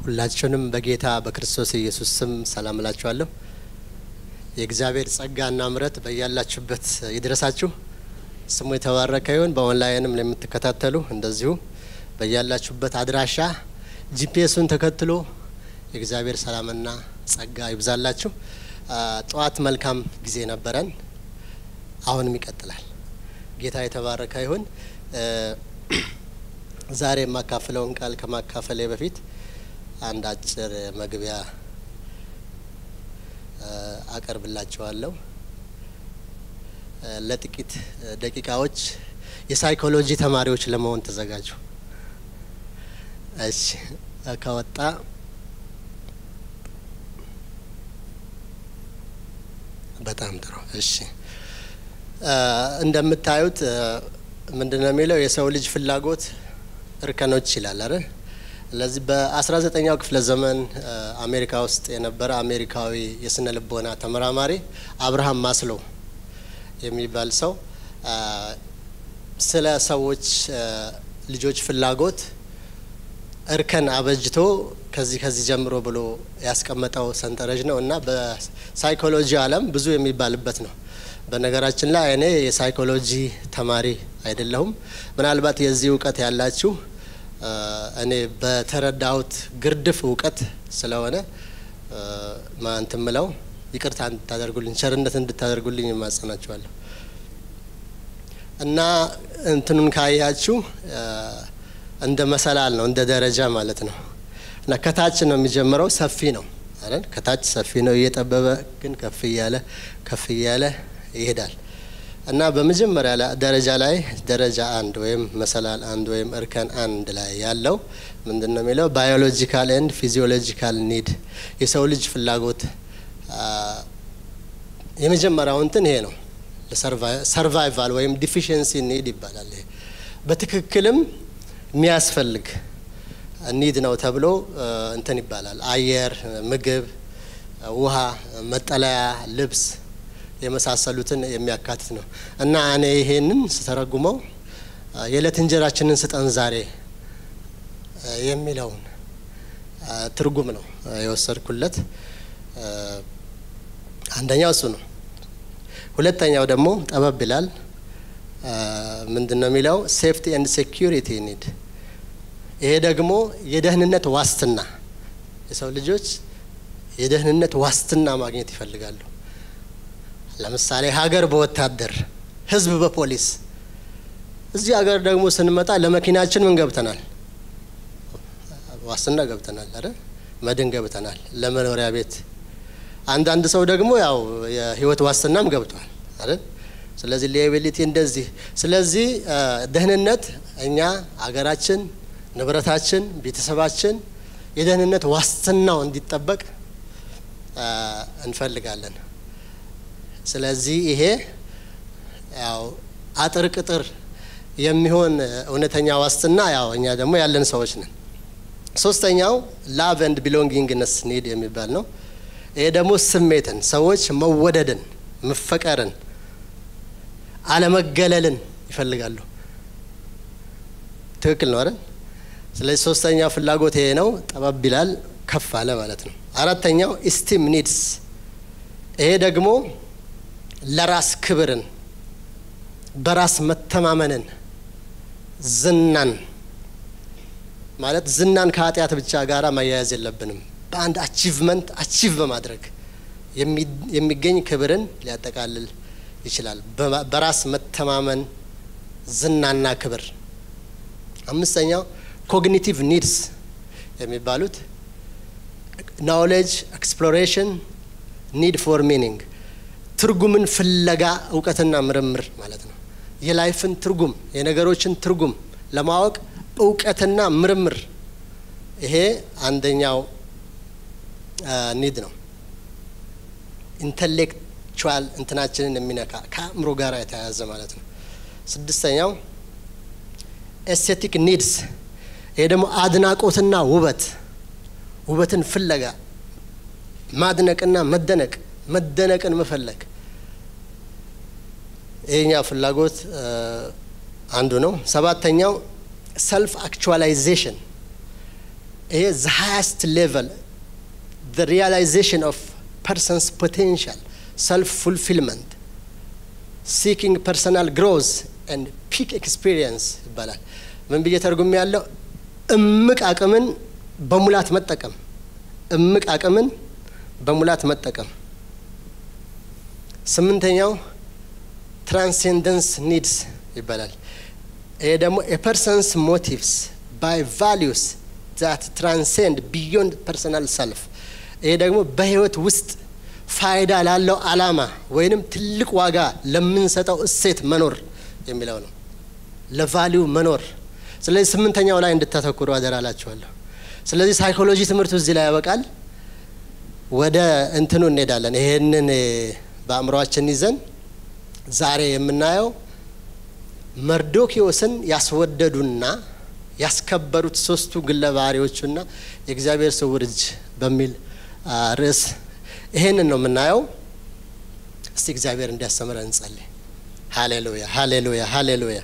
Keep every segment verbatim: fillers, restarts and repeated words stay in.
ሁላችንም በጌታ በክርስቶስ ኢየሱስ ስም ሰላም እላችኋለሁ። የእግዚአብሔር ጸጋና ምሕረት በእያላችሁበት ይድረሳችሁ። ስሙ የተባረከ ይሁን። በኦንላይንም ለምትከታተሉ እንደዚሁ በእያላችሁበት አድራሻ ጂፒኤሱን ተከትሎ የእግዚአብሔር ሰላምና ጸጋ ይብዛላችሁ። ጧት መልካም ጊዜ ነበረን፣ አሁንም ይቀጥላል። ጌታ የተባረከ ይሁን። ዛሬ ማካፈለውን ቃል ከማካፈሌ በፊት አንድ አጭር መግቢያ አቀርብላችኋለሁ። ለጥቂት ደቂቃዎች የሳይኮሎጂ ተማሪዎች ለመሆን ተዘጋጁ። እሺ ከወጣ በጣም ጥሩ። እሺ እንደምታዩት ምንድነው የሚለው የሰው ልጅ ፍላጎት እርከኖች ይላል አይደል? ለዚህ በ19ኛው ክፍለ ዘመን አሜሪካ ውስጥ የነበረ አሜሪካዊ የስነ ልቦና ተመራማሪ አብርሃም ማስሎ የሚባል ሰው ስለ ሰዎች ልጆች ፍላጎት እርከን አበጅቶ ከዚህ ከዚህ ጀምሮ ብሎ ያስቀመጠው ሰንጠረዥ ነው እና በሳይኮሎጂ ዓለም ብዙ የሚባልበት ነው። በነገራችን ላይ እኔ የሳይኮሎጂ ተማሪ አይደለሁም። ምናልባት የዚህ እውቀት ያላችሁ እኔ በተረዳሁት ግርድፍ እውቀት ስለሆነ ማንተም ምለው ይቅርታ እንድታደርጉልኝ ቸርነት እንድታደርጉልኝ ማጸናችኋለሁ። እና እንትኑን ካያችሁ እንደ መሰላል ነው፣ እንደ ደረጃ ማለት ነው። እና ከታች ነው የሚጀምረው፣ ሰፊ ነው አይደል? ከታች ሰፊ ነው፣ እየጠበበ ግን ከፍ እያለ ከፍ እያለ ይሄዳል። እና በመጀመሪያ ደረጃ ላይ ደረጃ አንድ ወይም መሰላል አንድ ወይም እርከን አንድ ላይ ያለው ምንድነው የሚለው ባዮሎጂካል ኤንድ ፊዚዮሎጂካል ኒድ፣ የሰው ልጅ ፍላጎት የመጀመሪያው እንትን ይሄ ነው። ለሰርቫይቫል ወይም ዲፊሺየንሲ ኒድ ይባላል። ይሄ በትክክልም የሚያስፈልግ ኒድ ነው ተብሎ እንትን ይባላል። አየር፣ ምግብ፣ ውሃ፣ መጠለያ፣ ልብስ የመሳሰሉትን የሚያካትት ነው። እና እኔ ይሄንን ስተረጉመው የዕለት እንጀራችንን ስጠን ዛሬ የሚለውን ትርጉም ነው የወሰድኩለት። አንደኛው እሱ ነው። ሁለተኛው ደግሞ ጠበብ ይላል። ምንድነው የሚለው ሴፍቲ ኤንድ ሴኩሪቲ ኒድ፣ ይሄ ደግሞ የደህንነት ዋስትና፣ የሰው ልጆች የደህንነት ዋስትና ማግኘት ይፈልጋሉ። ለምሳሌ ሀገር በወታደር ህዝብ በፖሊስ፣ እዚህ ሀገር ደግሞ ስንመጣ ለመኪናችን ምን ገብተናል? ዋስትና ገብተናል አይደል? መድን ገብተናል ለመኖሪያ ቤት። አንዳንድ ሰው ደግሞ ያው የህይወት ዋስትናም ገብቷል አይደል? ስለዚህ ሊያቢሊቲ እንደዚህ። ስለዚህ ደህንነት እኛ ሀገራችን፣ ንብረታችን፣ ቤተሰባችን የደህንነት ዋስትናው እንዲጠበቅ እንፈልጋለን። ስለዚህ ይሄ ያው አጥር ቅጥር የሚሆን እውነተኛ ዋስትና ያው እኛ ደግሞ ያለን ሰዎች ነን። ሶስተኛው ላቭ ኤንድ ቢሎንጊንግነስ ኒድ የሚባል ነው። ይሄ ደግሞ ስሜትን፣ ሰዎች መወደድን፣ መፈቀርን፣ አለመገለልን ይፈልጋሉ። ትክክል ነው አይደል? ስለዚህ ሶስተኛው ፍላጎት ይሄ ነው። ጠበብ ይላል፣ ከፍ አለ ማለት ነው። አራተኛው ኢስቲም ኒድስ፣ ይሄ ደግሞ ለራስ ክብርን፣ በራስ መተማመንን፣ ዝናን ማለት ዝናን ከኃጢአት ብቻ ጋራ ማያያዝ የለብንም። በአንድ አቺቭመንት አቺቭ በማድረግ የሚገኝ ክብርን ሊያጠቃልል ይችላል። በራስ መተማመን፣ ዝናና ክብር። አምስተኛው ኮግኒቲቭ ኒድስ የሚባሉት ናውሌጅ፣ ኤክስፕሎሬሽን፣ ኒድ ፎር ሚኒንግ፣ ትርጉምን ፍለጋ፣ እውቀትና ምርምር ማለት ነው። የላይፍን ትርጉም፣ የነገሮችን ትርጉም ለማወቅ እውቀትና ምርምር፣ ይሄ አንደኛው ኒድ ነው። ኢንተሌክቹዋል እንትናችንን የሚነካ ከአእምሮ ጋር የተያያዘ ማለት ነው። ስድስተኛው ኤስቴቲክ ኒድስ፣ ይሄ ደግሞ አድናቆትና ውበት፣ ውበትን ፍለጋ፣ ማድነቅና መደነቅ፣ መደነቅን መፈለግ፣ ይሄኛው ፍላጎት አንዱ ነው። ሰባተኛው ሰልፍ አክቹዋላይዜሽን፣ is the highest level, the realization of person's potential, self-fulfillment, seeking personal growth and peak experience ይባላል። ምን ብዬ ተርጉም ያለው እምቅ አቅምን በሙላት መጠቀም እምቅ አቅምን በሙላት መጠቀም። ስምንተኛው transcendence needs ይባላል። ይሄ ደግሞ a person's motives by values that transcend beyond personal self ይሄ ደግሞ በህይወት ውስጥ ፋይዳ ላለው ዓላማ ወይንም ትልቅ ዋጋ ለምንሰጠው እሴት መኖር የሚለው ነው። ለቫልዩ መኖር። ስለዚህ ስምንተኛው ላይ እንድታተኩሩ አደራላችኋለሁ። ስለዚህ ሳይኮሎጂ ትምህርቱ እዚህ ላይ ያበቃል። ወደ እንትኑ እንሄዳለን። ይሄንን በአእምሮአችን ይዘን ዛሬ የምናየው መርዶክዮስን ያስወደዱና ያስከበሩት ሶስቱ ግለባሪዎችና የእግዚአብሔር ስውር እጅ በሚል ርዕስ ይሄንን ነው የምናየው። እስቲ እግዚአብሔር እንዲያስተምረን እንጸልይ። ሃሌሉያ ሃሌሉያ ሃሌሉያ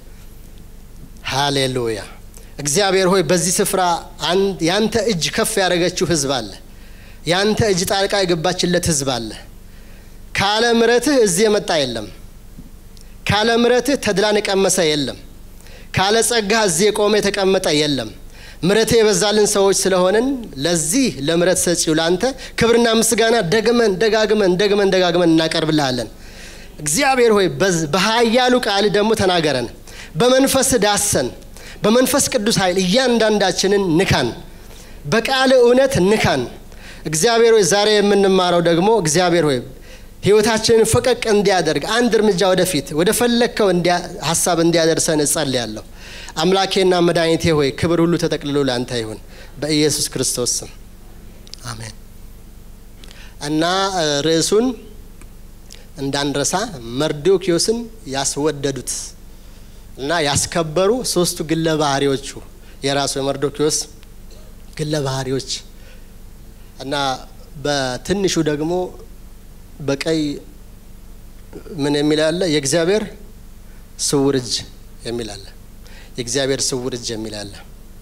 ሃሌሉያ። እግዚአብሔር ሆይ በዚህ ስፍራ ያንተ እጅ ከፍ ያደረገችው ህዝብ አለ። ያንተ እጅ ጣልቃ የገባችለት ህዝብ አለ። ካለ ምሕረትህ እዚህ የመጣ የለም። ካለ ምሕረትህ ተድላን የቀመሰ የለም። ካለ ጸጋህ እዚህ የቆመ የተቀመጠ የለም። ምሕረትህ የበዛልን ሰዎች ስለሆነን ለዚህ ለምሕረት ሰጪው ላንተ ክብርና ምስጋና ደግመን ደጋግመን ደግመን ደጋግመን እናቀርብልሃለን። እግዚአብሔር ሆይ በኃያሉ ቃል ደግሞ ተናገረን። በመንፈስ ዳሰን። በመንፈስ ቅዱስ ኃይል እያንዳንዳችንን ንካን። በቃል እውነት ንካን። እግዚአብሔር ሆይ ዛሬ የምንማረው ደግሞ እግዚአብሔር ሆይ ህይወታችንን ፈቀቅ እንዲያደርግ አንድ እርምጃ ወደፊት ወደ ፈለከው እንዲያ ሐሳብ እንዲያደርሰን እጸልያለሁ። አምላኬና መድኃኒቴ ሆይ ክብር ሁሉ ተጠቅልሎ ላንተ ይሁን በኢየሱስ ክርስቶስ ስም አሜን። እና ርዕሱን እንዳንረሳ መርዶክዮስን ያስወደዱት እና ያስከበሩ ሶስቱ ግለባሪዎቹ የራሱ የመርዶክዮስ ግለባሪዎች እና በትንሹ ደግሞ በቀይ ምን የሚል አለ? የእግዚአብሔር ስውር እጅ የሚል አለ። የእግዚአብሔር ስውር እጅ የሚል አለ።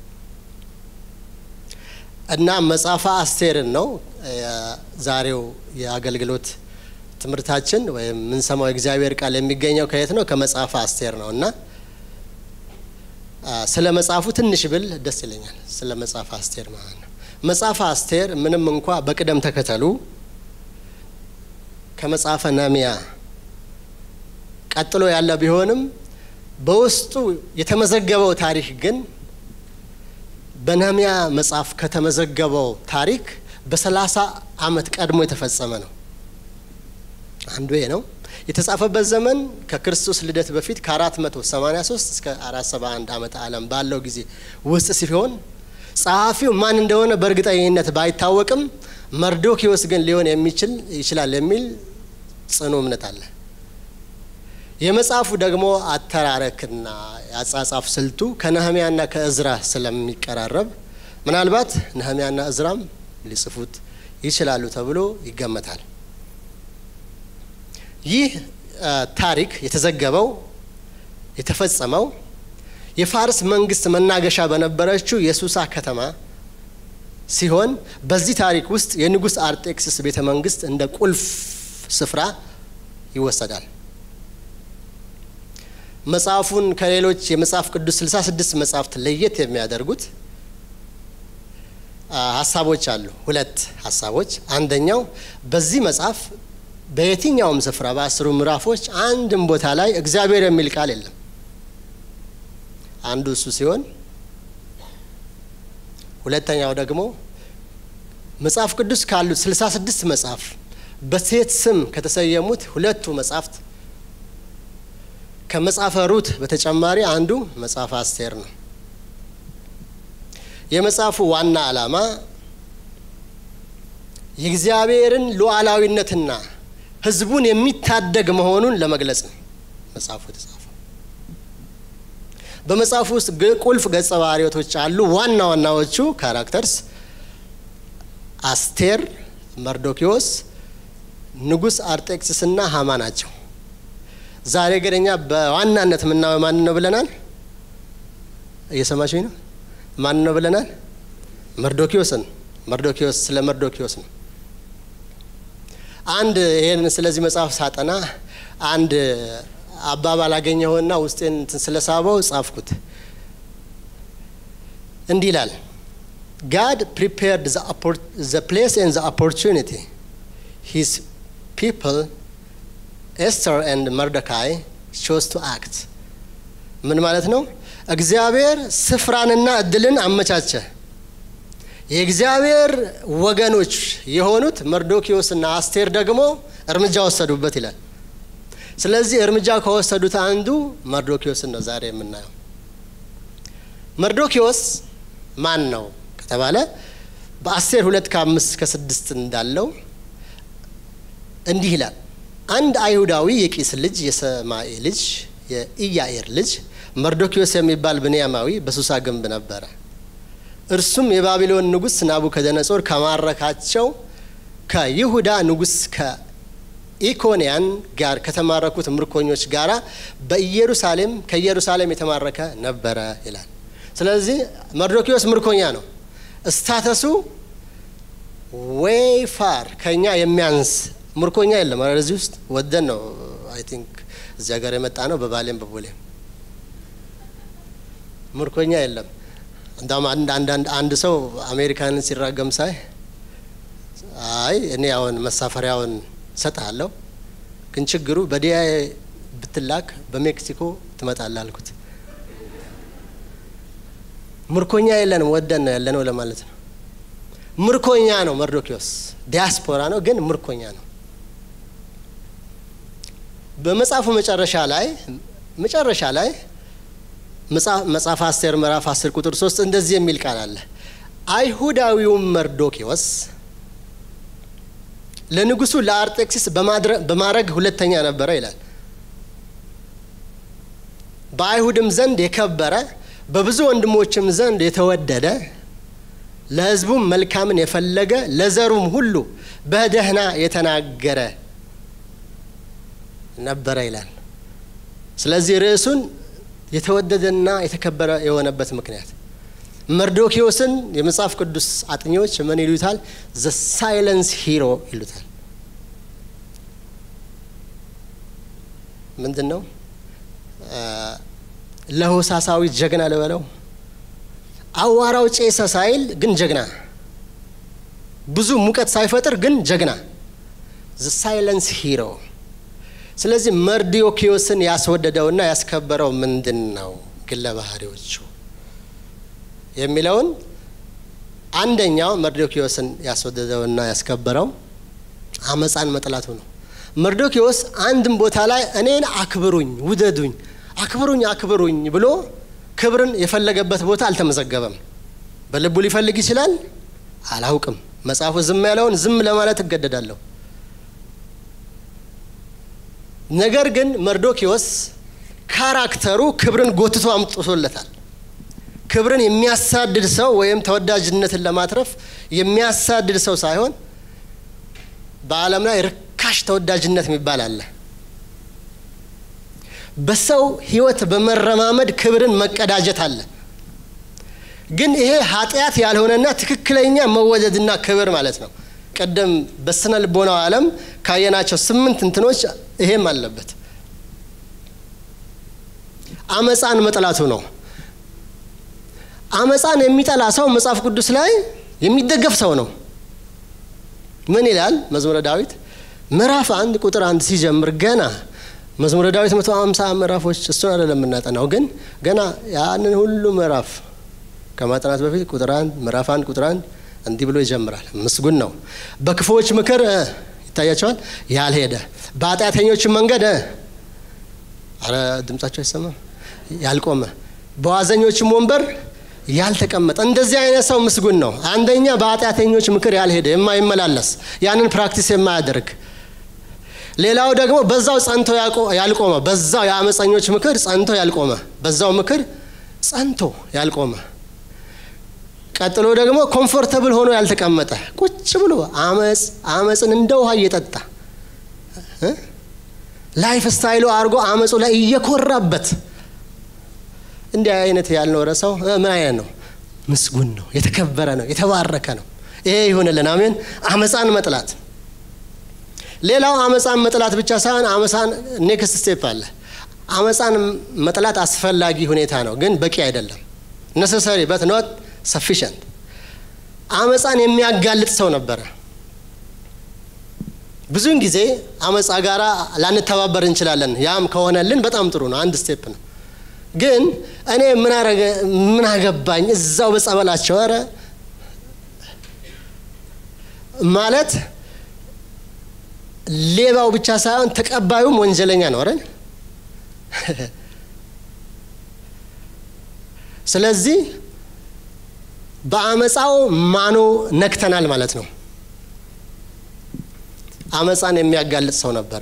እና መጽሐፈ አስቴርን ነው ዛሬው የአገልግሎት ትምህርታችን ወይም ምን ሰማው እግዚአብሔር ቃል የሚገኘው ከየት ነው? ከመጽሐፈ አስቴር ነው። እና ስለ መጽሐፉ ትንሽ ብል ደስ ይለኛል። ስለ መጽሐፈ አስቴር ማለት ነው። መጽሐፈ አስቴር ምንም እንኳን በቅደም ተከተሉ ከመጽሐፈ ነህምያ ቀጥሎ ያለ ቢሆንም በውስጡ የተመዘገበው ታሪክ ግን በነህምያ መጽሐፍ ከተመዘገበው ታሪክ በሰላሳ አመት ቀድሞ የተፈጸመ ነው። አንዱ ይሄ ነው። የተጻፈበት ዘመን ከክርስቶስ ልደት በፊት ከ483 እስከ አራት መቶ ሰባ አንድ ዓመተ ዓለም ባለው ጊዜ ውስጥ ሲሆን ጸሐፊው ማን እንደሆነ በእርግጠኝነት ባይታወቅም መርዶክዮስ ግን ሊሆን የሚችል ይችላል የሚል ጽኑ እምነት አለ። የመጽሐፉ ደግሞ አተራረክና ያጻጻፍ ስልቱ ከነህምያና ከእዝራ ስለሚቀራረብ ምናልባት ነህምያና እዝራም ሊጽፉት ይችላሉ ተብሎ ይገመታል። ይህ ታሪክ የተዘገበው የተፈጸመው የፋርስ መንግስት መናገሻ በነበረችው የሱሳ ከተማ ሲሆን በዚህ ታሪክ ውስጥ የንጉስ አርጤክስስ ቤተ መንግስት እንደ ቁልፍ ስፍራ ይወሰዳል። መጽሐፉን ከሌሎች የመጽሐፍ ቅዱስ ስልሳ ስድስት መጽሐፍት ለየት የሚያደርጉት ሐሳቦች አሉ። ሁለት ሐሳቦች። አንደኛው በዚህ መጽሐፍ በየትኛውም ስፍራ በአስሩ ምዕራፎች አንድም ቦታ ላይ እግዚአብሔር የሚል ቃል የለም። አንዱ እሱ ሲሆን ሁለተኛው ደግሞ መጽሐፍ ቅዱስ ካሉት ስልሳ ስድስት መጽሐፍ በሴት ስም ከተሰየሙት ሁለቱ መጽሐፍት ከመጽሐፈ ሩት በተጨማሪ አንዱ መጽሐፈ አስቴር ነው። የመጽሐፉ ዋና ዓላማ የእግዚአብሔርን ሉዓላዊነትና ህዝቡን የሚታደግ መሆኑን ለመግለጽ ነው መጽሐፉ የተጻፈው። በመጽሐፉ ውስጥ ቁልፍ ገጸ ባህሪያቶች አሉ። ዋና ዋናዎቹ ካራክተርስ አስቴር፣ መርዶክዮስ፣ ንጉስ አርጤክስስና ሃማ ናቸው። ዛሬ ገደኛ በዋናነት ምናው ማን ነው ብለናል? እየሰማችሁኝ ነው? ማን ነው ብለናል? መርዶኪዮስን መርዶኪዮስ ስለ መርዶኪዮስ ነው አንድ ይሄን ስለዚህ መጽሐፍ ሳጠና አንድ አባባል አገኘውና ውስጤን ስለሳበው ጻፍኩት እንዲህ ይላል God prepared the, the place and the opportunity his people Esther and Mordecai chose to act ምን ማለት ነው እግዚአብሔር ስፍራንና እድልን አመቻቸ የእግዚአብሔር ወገኖች የሆኑት መርዶኪዮስና አስቴር ደግሞ እርምጃ ወሰዱበት ይላል ስለዚህ እርምጃ ከወሰዱት አንዱ መርዶኪዮስ ነው ዛሬ የምናየው መርዶኪዮስ ማን ነው ከተባለ በአስቴር ሁለት ከአምስት ከስድስት እንዳለው እንዲህ ይላል አንድ አይሁዳዊ የቂስ ልጅ የሰማኤ ልጅ የኢያኤር ልጅ መርዶኪዮስ የሚባል ብንያማዊ በሱሳ ግንብ ነበር እርሱም የባቢሎን ንጉስ ናቡከደነጾር ከማረካቸው ከይሁዳ ንጉስ ከኢኮንያን ጋር ከተማረኩት ምርኮኞች ጋራ በኢየሩሳሌም ከኢየሩሳሌም የተማረከ ነበር ይላል ስለዚህ መርዶኪዮስ ምርኮኛ ነው ስታተሱ way far ከኛ የሚያንስ ምርኮኛ የለም ማለት ውስጥ ወደን ነው I think እዚያ ጋር የመጣ ነው በባሌም በቦሌም ምርኮኛ የለም እንደውም አንድ አንድ አንድ ሰው አሜሪካንን ሲራገም ሳይ አይ እኔ አሁን መሳፈሪያውን ሰጣለሁ ግን ችግሩ በዲያ ብትላክ በሜክሲኮ ትመጣለህ አልኩት ምርኮኛ የለንም ወደን ነው ያለነው ለማለት ነው ምርኮኛ ነው መርዶኪዮስ ዲያስፖራ ነው ግን ምርኮኛ ነው በመጽሐፉ መጨረሻ ላይ መጨረሻ ላይ መጽሐፍ አስቴር ምዕራፍ አስር ቁጥር ሶስት እንደዚህ የሚል ቃል አለ አይሁዳዊው መርዶኪዮስ ለንጉሱ ለአርጤክስስ በማድረግ ሁለተኛ ነበር ይላል በአይሁድም ዘንድ የከበረ በብዙ ወንድሞችም ዘንድ የተወደደ ለሕዝቡም መልካምን የፈለገ ለዘሩም ሁሉ በደህና የተናገረ ነበር ይላል ስለዚህ ርዕሱን የተወደደና የተከበረ የሆነበት ምክንያት መርዶኪዮስን የመጽሐፍ ቅዱስ አጥኚዎች ምን ይሉታል the silence hero ይሉታል ምንድነው ለሆሳሳዊ ጀግና ለበለው አዋራው ጨሰ ሳይል ግን ጀግና ብዙ ሙቀት ሳይፈጥር ግን ጀግና the silence hero ስለዚህ መርዶኪዮስን ያስወደደውና ያስከበረው ምንድነው ግለ ባህሪዎቹ የሚለውን አንደኛው መርዶኪዮስን ያስወደደውና ያስከበረው አመጻን መጥላቱ ነው መርዶኪዮስ አንድም ቦታ ላይ እኔን አክብሩኝ ውደዱኝ አክብሩኝ አክብሩኝ ብሎ ክብርን የፈለገበት ቦታ አልተመዘገበም በልቡ ሊፈልግ ይችላል አላውቅም መጽሐፉ ዝም ያለውን ዝም ለማለት እገደዳለሁ ነገር ግን መርዶኪዮስ ካራክተሩ ክብርን ጎትቶ አምጥቶለታል ክብርን የሚያሳድድ ሰው ወይም ተወዳጅነትን ለማትረፍ የሚያሳድድ ሰው ሳይሆን በዓለም ላይ ርካሽ ተወዳጅነት የሚባል አለ በሰው ህይወት በመረማመድ ክብርን መቀዳጀት አለ ግን ይሄ ኃጢያት ያልሆነና ትክክለኛ መወደድና ክብር ማለት ነው ቀደም በስነ ልቦናው ዓለም ካየናቸው ስምንት እንትኖች ይሄም አለበት አመጻን መጥላቱ ነው አመጻን የሚጠላ ሰው መጽሐፍ ቅዱስ ላይ የሚደገፍ ሰው ነው ምን ይላል መዝሙረ ዳዊት ምዕራፍ አንድ ቁጥር አንድ ሲጀምር ገና መዝሙረ ዳዊት መቶ ሃምሳ ምዕራፎች እሱን አይደለም እናጠናው ግን ገና ያንን ሁሉ ምዕራፍ ከማጥናት በፊት ቁጥር አንድ ምዕራፍ አንድ ቁጥር አንድ እንዲህ ብሎ ይጀምራል ምስጉን ነው በክፉዎች ምክር ይታያቸዋል ያልሄደ በኃጢአተኞች መንገድ አረ ድምጻቸው አይሰማም ያልቆመ በዋዘኞችም ወንበር ያልተቀመጠ እንደዚህ አይነት ሰው ምስጉን ነው አንደኛ በኃጢአተኞች ምክር ያልሄደ የማይመላለስ ያንን ፕራክቲስ የማያደርግ ሌላው ደግሞ በዛው ጸንቶ ያልቆመ በዛው ያመፀኞች ምክር ጸንቶ ያልቆመ በዛው ምክር ጸንቶ ያልቆመ ቀጥሎ ደግሞ ኮምፎርታብል ሆኖ ያልተቀመጠ ቁጭ ብሎ አመጽ አመጽን እንደው ውሃ እየጠጣ ላይፍ ስታይሉ አርጎ አመጹ ላይ እየኮራበት እንዲህ አይነት ያልኖረ ሰው ምን አይነት ነው مسغون ነው የተከበረ ነው የተባረከ ነው ይሄ ይሁንልን አሜን አመጻን መጥላት ሌላው አመጻን መጥላት ብቻ ሳይሆን አመጻን ኔክስት ስቴፕ አለ አመጻን መጥላት አስፈላጊ ሁኔታ ነው ግን በቂ አይደለም necessary but not sufficient አመጻን የሚያጋልጥ ሰው ነበር ብዙን ጊዜ አመጻ ጋራ ላንተባበር እንችላለን ያም ከሆነልን በጣም ጥሩ ነው አንድ ስቴፕ ነው ግን እኔ ምን አረገ ምን አገባኝ እዛው በጸበላቸው አረ ማለት ሌባው ብቻ ሳይሆን ተቀባዩም ወንጀለኛ ነው አይደል ስለዚህ በአመጻው ማኑ ነክተናል ማለት ነው አመጻን የሚያጋልጥ ሰው ነበር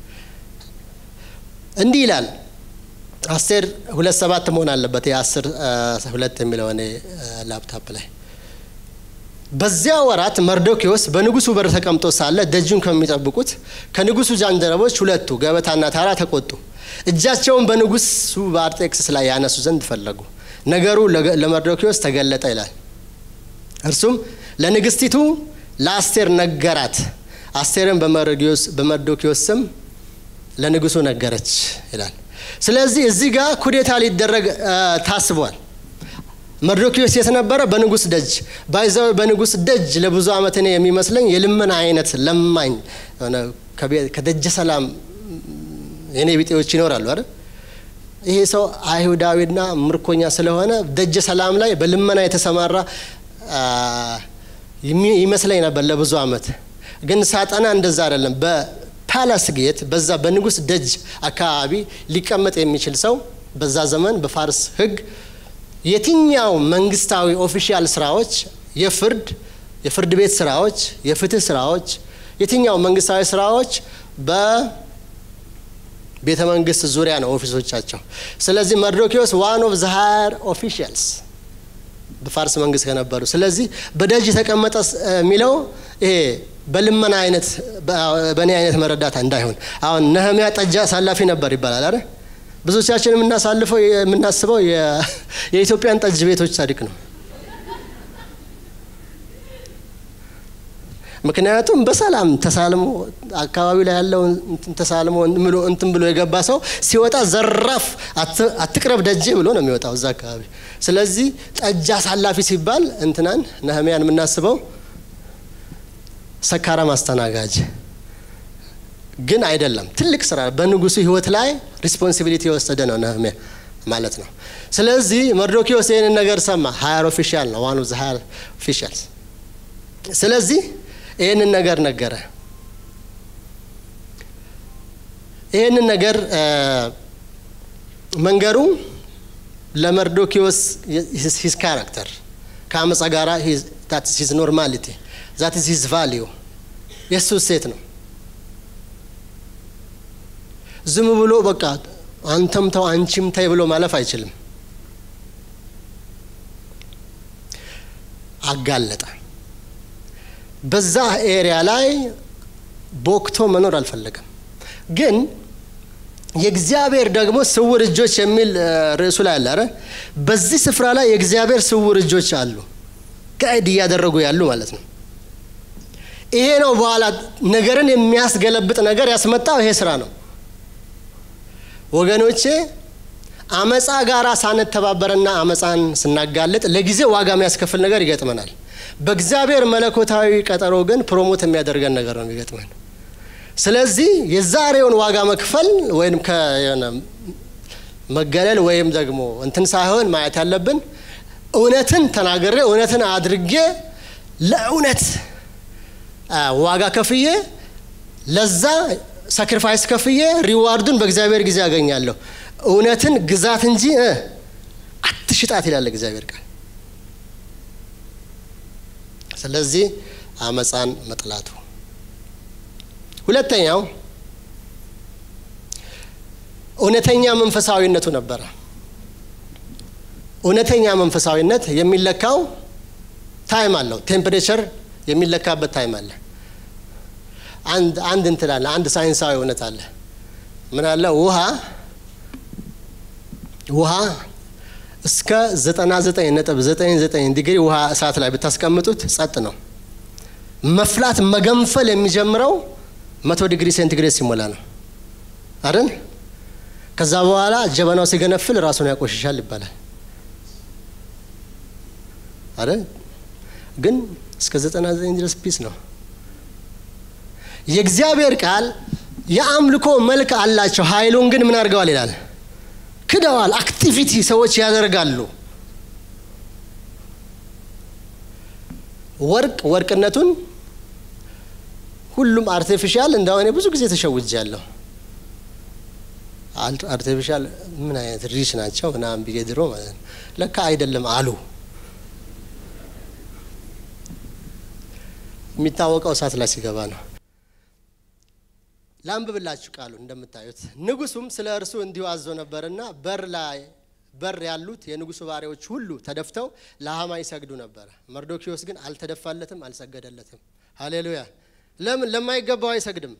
እንዲህ ይላል አስር ሁለት ሰባት መሆን አለበት የ10 ሁለት የሚለው እኔ ላፕቶፕ ላይ በዚያ ወራት መርዶክዮስ በንጉሱ በር ተቀምጦ ሳለ ደጁን ከሚጠብቁት ከንጉሱ ጃንደረቦች ሁለቱ ገበታና ታራ ተቆጡ እጃቸውን በንጉሱ በአርጤክስስ ላይ ያነሱ ዘንድ ፈለጉ ነገሩ ለመርዶክዮስ ተገለጠ ይላል እርሱም ለንግስቲቱ ለአስቴር ነገራት አስቴርን በመርዶክዮስ በመርዶክዮስ ስም ለንጉሱ ነገረች ይላል ስለዚህ እዚህ ጋር ኩዴታ ሊደረግ ታስቧል መርዶክዮስ የተነበረ በንጉስ ደጅ ባይዛው በንጉስ ደጅ ለብዙ አመት እኔ የሚመስለኝ የልመና አይነት ለማኝ ሆነ ከደጀ ሰላም የኔ ቢጤዎች ይኖራሉ አይደል ይሄ ሰው አይሁዳዊና ምርኮኛ ስለሆነ ደጀ ሰላም ላይ በልመና የተሰማራ ይመስለኝ ነበር ለብዙ አመት ግን ሳጣና እንደዛ አይደለም በፓላስ ጌት በዛ በንጉስ ደጅ አካባቢ ሊቀመጥ የሚችል ሰው በዛ ዘመን በፋርስ ህግ የትኛው መንግስታዊ ኦፊሻል ስራዎች የፍርድ የፍርድ ቤት ስራዎች የፍትህ ስራዎች የትኛው መንግስታዊ ስራዎች በ ቤተ መንግስት ዙሪያ ነው ኦፊሶቻቸው ስለዚህ መርዶክዮስ one of the higher officials በፋርስ መንግስት ከነበሩ ስለዚህ በደጅ ተቀመጠ ሚለው ይሄ በልመና አይነት በኔ አይነት መረዳት እንዳይሆን አሁን ነህሚያ ጠጃ ሳላፊ ነበር ይባላል አይደል ብዙዎቻችን የምናሳልፈው የምናስበው የኢትዮጵያን ጠጅ ቤቶች ታሪክ ነው ምክንያቱም በሰላም ተሳልሞ አካባቢ ላይ ያለው ተሳልሞ ምሎ እንትን ብሎ የገባ ሰው ሲወጣ ዘራፍ አትቅረብ ደጅ ብሎ ነው የሚወጣው እዛ አካባቢ ስለዚህ ጠጃ ሳላፊ ሲባል እንትናን ነህሚያን የምናስበው ሰካራ ማስተናጋጅ ግን አይደለም ትልቅ ስራ በንጉሱ ህይወት ላይ ሪስፖንሲቢሊቲ ወሰደ ነው ነህሚያ ማለት ነው ስለዚህ መርዶክዮስ ይሄን ነገር ሰማ ሃየር ኦፊሻል ነው one of the higher officials ስለዚህ ይሄን ነገር ነገረ ይሄን ነገር መንገሩ ለመርዶክዮስ his character ካመጻ ጋራ that is his normality that is his value ኢየሱስ ሴት ነው ዝም ብሎ በቃ አንተም ተው አንቺም ታይ ብሎ ማለፍ አይችልም አጋለጠ በዛ ኤሪያ ላይ ቦክቶ መኖር አልፈለገም ግን የእግዚአብሔር ደግሞ ስውር እጆች የሚል ርዕሱ ላይ አለ አይደል በዚህ ስፍራ ላይ የእግዚአብሔር ስውር እጆች አሉ ጋይድ ያደረጉ ያሉ ማለት ነው ይሄ ነው በኋላ ነገርን የሚያስገለብጥ ነገር ያስመጣው ይሄ ስራ ነው ወገኖቼ አመጻ ጋራ ሳንተባበርና አመጻን ስናጋለጥ ለጊዜ ዋጋ የሚያስከፍል ነገር ይገጥመናል በእግዚአብሔር መለኮታዊ ቀጠሮ ግን ፕሮሞት የሚያደርገን ነገር ነው የሚገጥመን ስለዚህ የዛሬውን ዋጋ መክፈል ወይም ከየነ መገለል ወይም ደግሞ እንትን ሳይሆን ማየት ያለብን እውነትን ተናገረ እውነትን አድርጌ ለእውነት ዋጋ ከፍዬ ለዛ ሳክሪፋይስ ከፍዬ ሪዋርዱን በእግዚአብሔር ጊዜ ያገኛለሁ እውነትን ግዛት እንጂ አትሽጣት ይላል እግዚአብሔር ቃል ስለዚህ አመጻን መጥላቱ ሁለተኛው እውነተኛ መንፈሳዊነቱ ነበር እውነተኛ መንፈሳዊነት የሚለካው ታይም አለው ቴምፕሬቸር የሚለካበት ታይም አለ አንድ አንድ እንትላለ አንድ ሳይንሳዊ እውነት አለ ምን አለ ውሃ ውሃ እስከ ዘጠና ዘጠኝ ነጥብ ዘጠኝ ዘጠኝ ዲግሪ ውሃ እሳት ላይ ብታስቀምጡት ጸጥ ነው። መፍላት መገንፈል የሚጀምረው መቶ ዲግሪ ሴንቲግሬድ ሲሞላ ነው አይደል? ከዛ በኋላ ጀበናው ሲገነፍል ራሱን ያቆሽሻል ይባላል አይደል? ግን እስከ ዘጠና ዘጠኝ ድረስ ፒስ ነው። የእግዚአብሔር ቃል የአምልኮ መልክ አላቸው፣ ኃይሉን ግን ምን አድርገዋል ይላል? ክደዋል። አክቲቪቲ ሰዎች ያደርጋሉ። ወርቅ ወርቅነቱን ሁሉም አርቲፊሻል እንደሆነ ብዙ ጊዜ ተሸውጃለሁ። አርቲፊሻል ምን አይነት ሪች ናቸው ምናምን ብዬ ድሮ ማለት ነው። ለካ አይደለም አሉ። የሚታወቀው እሳት ላይ ሲገባ ነው። ላንብብላችሁ ቃሉ እንደምታዩት። ንጉሱም ስለ እርሱ እንዲሁ አዞ ነበርና በር ላይ በር ያሉት የንጉሱ ባሪያዎች ሁሉ ተደፍተው ለሃማ ይሰግዱ ነበር። መርዶክዮስ ግን አልተደፋለትም፣ አልሰገደለትም። ሃሌሉያ! ለምን ለማይገባው አይሰግድም?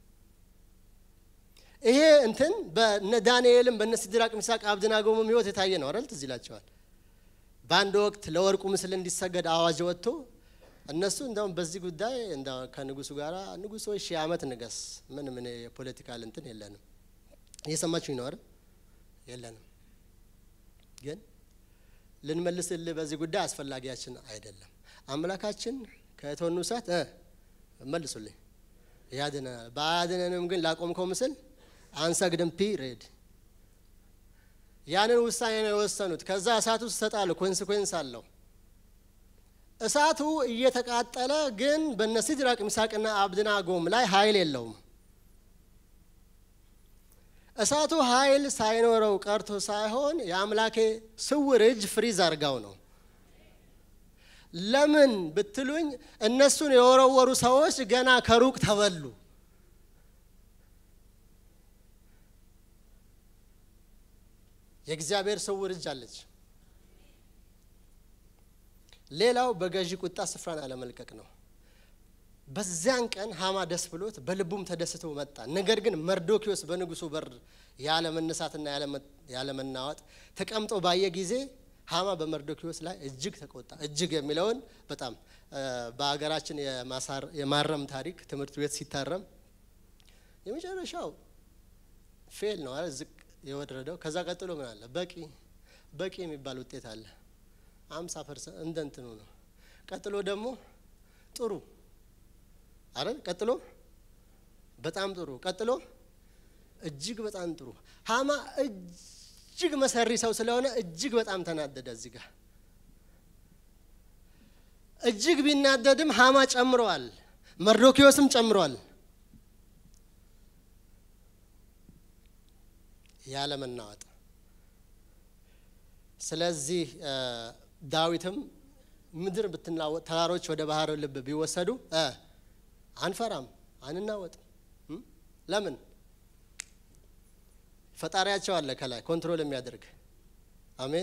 ይሄ እንትን በነ ዳንኤልም በነ ሲድራቅ ሚሳቅ አብደናጎም ህይወት የታየ ነው አይደል? ትዝ ይላችኋል። በአንድ ወቅት ለወርቁ ምስል እንዲሰገድ አዋጅ ወጥቶ እነሱ እንደውም በዚህ ጉዳይ እንደው ከንጉሱ ጋራ ንጉሱ ሺህ ዓመት ንገስ ምን ምን የፖለቲካል እንትን የለንም። እየሰማችሁኝ ነው አይደል? የለንም። ግን ልንመልስልህ በዚህ ጉዳይ አስፈላጊያችን አይደለም። አምላካችን ከቶኑ ሰዓት መልሱልኝ ያድነናል። ባያድነንም ግን ላቆምከው ምስል አንሰግድም። ፒሪድ። ያንን ውሳኔ ነው የወሰኑት። ከዛ እሳቱ ውስጥ ተጣሉ። ኮንሲኩዌንስ አለው። እሳቱ እየተቃጠለ ግን በነ ሲድራቅ ሚሳቅና አብደናጎም ላይ ኃይል የለውም። እሳቱ ኃይል ሳይኖረው ቀርቶ ሳይሆን የአምላኬ ስውር እጅ ፍሪዝ አርጋው ነው። ለምን ብትሉኝ እነሱን የወረወሩ ሰዎች ገና ከሩቅ ተበሉ። የእግዚአብሔር ስውር እጅ አለች። ሌላው በገዢ ቁጣ ስፍራን አለመልቀቅ ነው። በዚያን ቀን ሃማ ደስ ብሎት በልቡም ተደስቶ መጣ። ነገር ግን መርዶክዮስ በንጉሱ በር ያለ መነሳትና ያለ መናወጥ ተቀምጦ ባየ ጊዜ ሃማ በመርዶክዮስ ላይ እጅግ ተቆጣ። እጅግ የሚለውን በጣም በአገራችን የማሳር የማረም ታሪክ ትምህርት ቤት ሲታረም የመጨረሻው ፌል ነው አይደል? ዝቅ የወረደው። ከዛ ቀጥሎ ምን አለ? በቂ በቂ የሚባል ውጤት አለ። ሃምሳ ፐርሰንት እንደንትኑ ነው። ቀጥሎ ደግሞ ጥሩ አይደል? ቀጥሎ በጣም ጥሩ፣ ቀጥሎ እጅግ በጣም ጥሩ። ሃማ እጅግ መሰሪ ሰው ስለሆነ እጅግ በጣም ተናደደ። እዚህ ጋር እጅግ ቢናደድም ሃማ ጨምሯል፣ መርዶክዮስም ጨምሯል። ያለ መናወጥ። ስለዚህ ዳዊትም ምድር ብትናወጥ ተራሮች ወደ ባህር ልብ ቢወሰዱ አንፈራም አንናወጥም። ለምን? ፈጣሪያቸው አለ ከላይ ኮንትሮል የሚያደርግ። አሜን።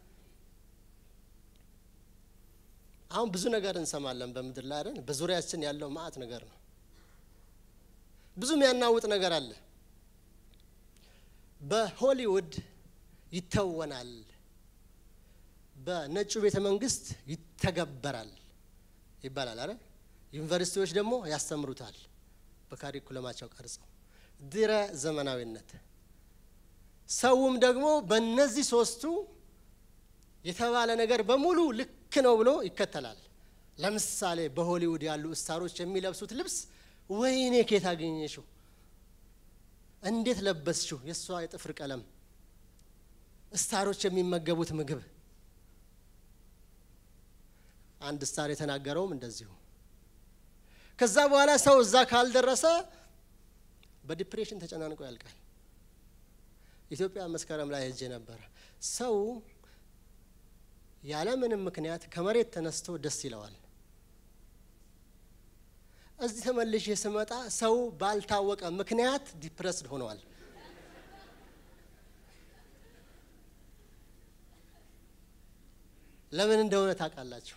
አሁን ብዙ ነገር እንሰማለን በምድር ላይ አይደል? በዙሪያችን ያለው ማአት ነገር ነው። ብዙ የሚያናውጥ ነገር አለ። በሆሊውድ ይተወናል፣ በነጩ ቤተ መንግስት ይተገበራል ይባላል አይደል? ዩኒቨርሲቲዎች ደግሞ ያስተምሩታል በካሪኩለማቸው ቀርጸው። ድረ ዘመናዊነት። ሰውም ደግሞ በእነዚህ ሶስቱ የተባለ ነገር በሙሉ ልክ ነው ብሎ ይከተላል። ለምሳሌ በሆሊውድ ያሉ ስታሮች የሚለብሱት ልብስ ወይኔ ከየት አገኘሽው? እንዴት ለበስሽው? የሷ የጥፍር ቀለም። ስታሮች የሚመገቡት ምግብ። አንድ ስታር የተናገረውም እንደዚሁ። ከዛ በኋላ ሰው እዛ ካልደረሰ በዲፕሬሽን ተጨናንቆ ያልቃል። ኢትዮጵያ መስከረም ላይ ሄጄ ነበር። ሰው ያለ ምንም ምክንያት ከመሬት ተነስቶ ደስ ይለዋል። እዚህ ተመልሼ ስመጣ ሰው ባልታወቀ ምክንያት ዲፕረስድ ሆኗል። ለምን እንደሆነ ታውቃላችሁ?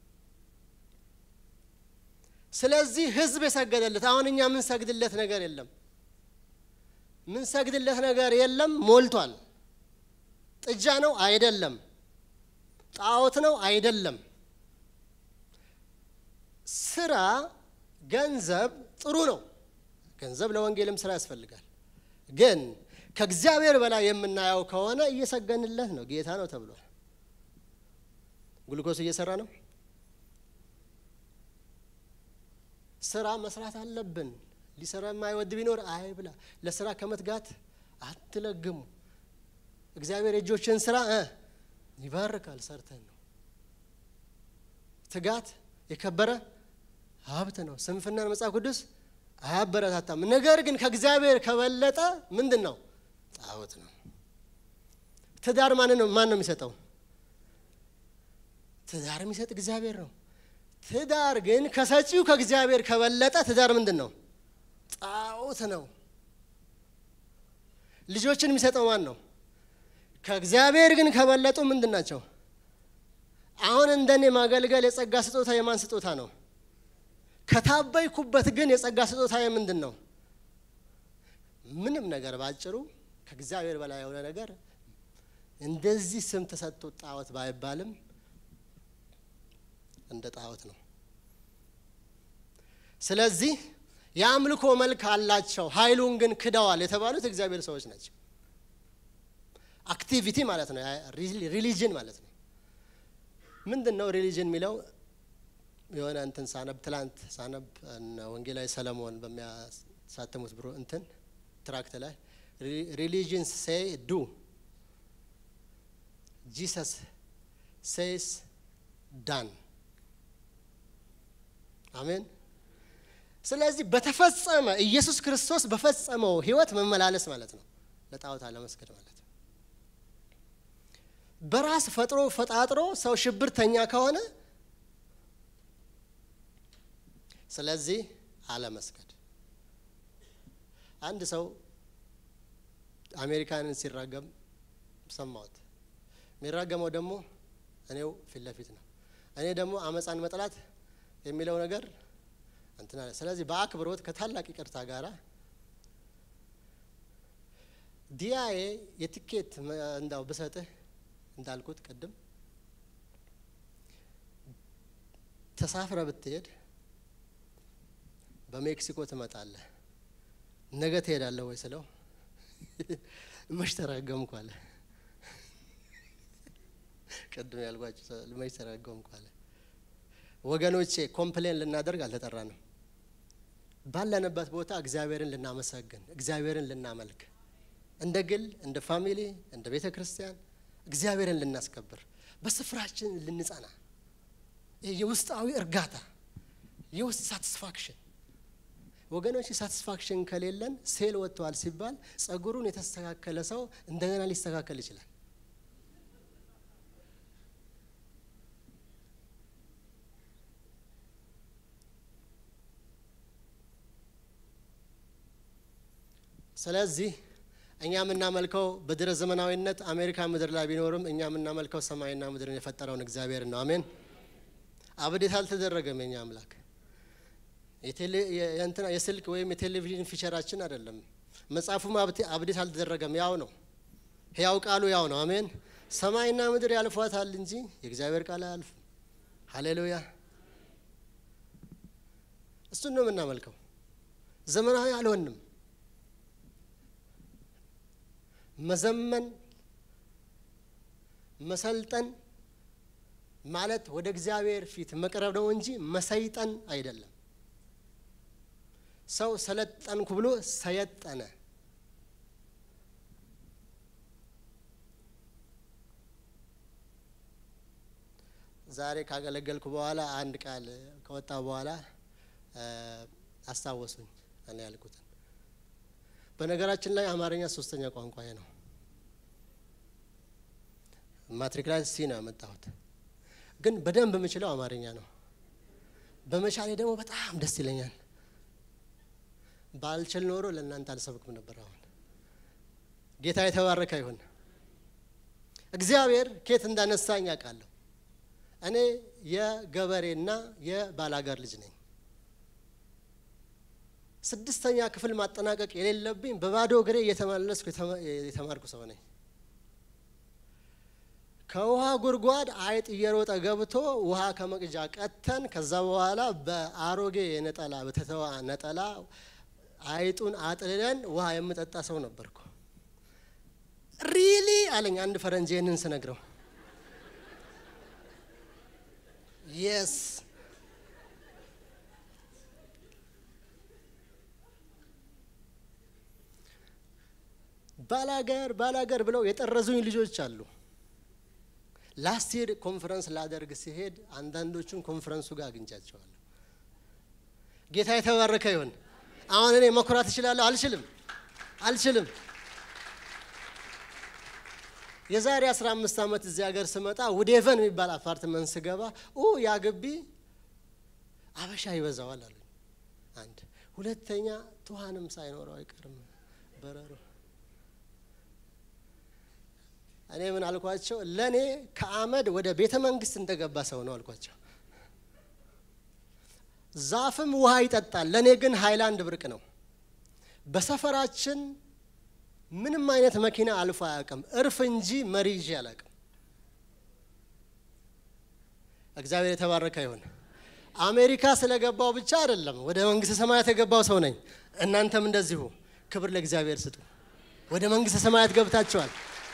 ስለዚህ ህዝብ የሰገደለት። አሁን እኛ ምን ሰግድለት ነገር የለም። ምን ሰግድለት ነገር የለም፣ ሞልቷል። ጥጃ ነው አይደለም ጣዖት ነው አይደለም ስራ ገንዘብ ጥሩ ነው ገንዘብ ለወንጌልም ስራ ያስፈልጋል ግን ከእግዚአብሔር በላይ የምናየው ከሆነ እየሰገንለት ነው ጌታ ነው ተብሏል ግሉኮስ እየሰራ ነው ስራ መስራት አለብን ሊሰራ የማይወድ ቢኖር አይብላ ለስራ ከመትጋት አትለግሙ እግዚአብሔር እጆችን ስራ ይባርካል ሰርተን ነው ትጋት የከበረ ሀብት ነው ስንፍናን መጽሐፍ ቅዱስ አያበረታታም ነገር ግን ከእግዚአብሔር ከበለጠ ምንድነው ጣዖት ነው ትዳር ማን ነው ማን ነው የሚሰጠው ትዳር የሚሰጥ እግዚአብሔር ነው ትዳር ግን ከሰጪው ከእግዚአብሔር ከበለጠ ትዳር ምንድነው ጣዖት ነው ልጆችን የሚሰጠው ማን ነው ከእግዚአብሔር ግን ከበለጡ ምንድናቸው አሁን እንደኔ ማገልገል የጸጋ ስጦታ የማን ስጦታ ነው ከታበይኩበት ግን የጸጋ ስጦታ ምንድነው ምንም ነገር ባጭሩ ከእግዚአብሔር በላይ የሆነ ነገር እንደዚህ ስም ተሰጥቶ ጣዖት ባይባልም እንደ ጣዖት ነው ስለዚህ ያምልኮ መልክ አላቸው ኃይሉን ግን ክደዋል የተባሉት እግዚአብሔር ሰዎች ናቸው አክቲቪቲ ማለት ነው ሪሊጅን ማለት ነው ምንድነው ሪሊጅን ሚለው የሆነ እንትን ሳነብ ትላንት ሳነብ ወንጌላዊ ሰለሞን በሚያሳተሙት ብሮ እንትን ትራክት ላይ religions say do Jesus says done አሜን ስለዚህ በተፈጸመ ኢየሱስ ክርስቶስ በፈጸመው ህይወት መመላለስ ማለት ነው ለጣዖት አለመስገድ ማለት ነው በራስ ፈጥሮ ፈጣጥሮ ሰው ሽብርተኛ ከሆነ ስለዚህ አለመስገድ አንድ ሰው አሜሪካንን ሲራገም ሰማሁት ሚራገመው ደግሞ እኔው ፊትለፊት ነው እኔ ደግሞ አመጻን መጥላት የሚለው ነገር እንትና ስለዚህ በአክብሮት ከታላቅ ይቅርታ ጋራ ዲያዬ የቲኬት እንዳው በሰጠህ እንዳልኩት ቀደም ተሳፍረ ብትሄድ በሜክሲኮ ትመጣለህ ነገ ትሄዳለህ ወይ ስለው መሽተራገምኩ አለ ቀደም ያልኳችሁ ለመሽተራገምኩ አለ ወገኖቼ ኮምፕሌን ልናደርግ አልተጠራንም ባለንበት ቦታ እግዚአብሔርን ልናመሰግን እግዚአብሔርን ልናመልክ እንደ ግል እንደ ፋሚሊ እንደ ቤተ ክርስቲያን እግዚአብሔርን ልናስከብር በስፍራችን ልንጻና የውስጣዊ እርጋታ የውስጥ ሳቲስፋክሽን ወገኖች ሳቲስፋክሽን ከሌለን ሴል ወጥቷል ሲባል ጸጉሩን የተስተካከለ ሰው እንደገና ሊስተካከል ይችላል ስለዚህ እኛ ምናመልከው በድረ ዘመናዊነት አሜሪካ ምድር ላይ ቢኖርም እኛ ምናመልከው ሰማይና ምድርን የፈጠረውን እግዚአብሔር ነው አሜን አብዴት አልተደረገም የኛ አምላክ የቴሌ የእንትና የስልክ ወይም የቴሌቪዥን ፊቸራችን አይደለም መጻፉም አብዴት አልተደረገም ያው ነው ያው ቃሉ ያው ነው አሜን ሰማይና ምድር ያልፏታል እንጂ የእግዚአብሔር ቃል አያልፍም ሃሌሉያ እሱን ነው ምናመልከው ዘመናዊ አልሆንም መዘመን መሰልጠን ማለት ወደ እግዚአብሔር ፊት መቅረብ ነው እንጂ መሰይጠን አይደለም ሰው ሰለጠንኩ ብሎ ሰየጠነ ዛሬ ካገለገልኩ በኋላ አንድ ቃል ከወጣ በኋላ አስተዋወሱኝ እኔ ያልኩት በነገራችን ላይ አማርኛ ሶስተኛ ቋንቋዬ ነው ማትሪክ ላይ ሲና መጣሁት ግን በደንብ የምችለው አማርኛ ነው በመቻሌ ደግሞ በጣም ደስ ይለኛል ባልችል ኖሮ ለእናንተ አልሰብክም ነበር አሁን ጌታ የተባረከ ይሁን እግዚአብሔር ከየት እንዳነሳኝ አውቃለሁ እኔ የገበሬና የባላጋር ልጅ ነኝ ስድስተኛ ክፍል ማጠናቀቅ የሌለብኝ በባዶ እግሬ እየተመላለስኩ የተማርኩ ሰው ነኝ ከውሃ ጉርጓድ አይጥ እየሮጠ ገብቶ ውሃ ከመቅጃ ቀተን ከዛ በኋላ በአሮጌ ነጠላ በተተዋ ነጠላ አይጡን አጥልለን ውሃ የምጠጣ ሰው ነበርኩ። ሪሊ አለኝ አንድ ፈረንጅ ይሄንን ስነግረው። yes ባላገር ባላገር ብለው የጠረዙኝ ልጆች አሉ። ላስት ይር ኮንፈረንስ ላደርግ ሲሄድ አንዳንዶቹን ኮንፈረንሱ ጋር አግኝቻቸዋለሁ። ጌታ የተባረከ ይሁን። አሁን እኔ መኩራት እችላለሁ? አልችልም አልችልም። የዛሬ አስራ አምስት አመት እዚህ ሀገር ስመጣ ውዴቨን የሚባል አፓርትመንት ስገባ ኦ ያ ግቢ አበሻ ይበዛዋል አሉኝ። አንድ ሁለተኛ ቱሃንም ሳይኖረው አይቀርም በረሮ። እኔ ምን አልኳቸው? ለኔ ከአመድ ወደ ቤተ መንግስት እንደገባ ሰው ነው አልኳቸው። ዛፍም ውሃ ይጠጣል፣ ለኔ ግን ሃይላንድ ብርቅ ነው። በሰፈራችን ምንም አይነት መኪና አልፎ አያውቅም፣ እርፍ እንጂ መሪ ይዤ አላውቅም። እግዚአብሔር የተባረከ ይሁን። አሜሪካ ስለገባው ብቻ አይደለም ወደ መንግስተ ሰማያት የገባው ሰው ነኝ። እናንተም እንደዚሁ ክብር ለእግዚአብሔር ስጡ። ወደ መንግስተ ሰማያት ገብታችኋል።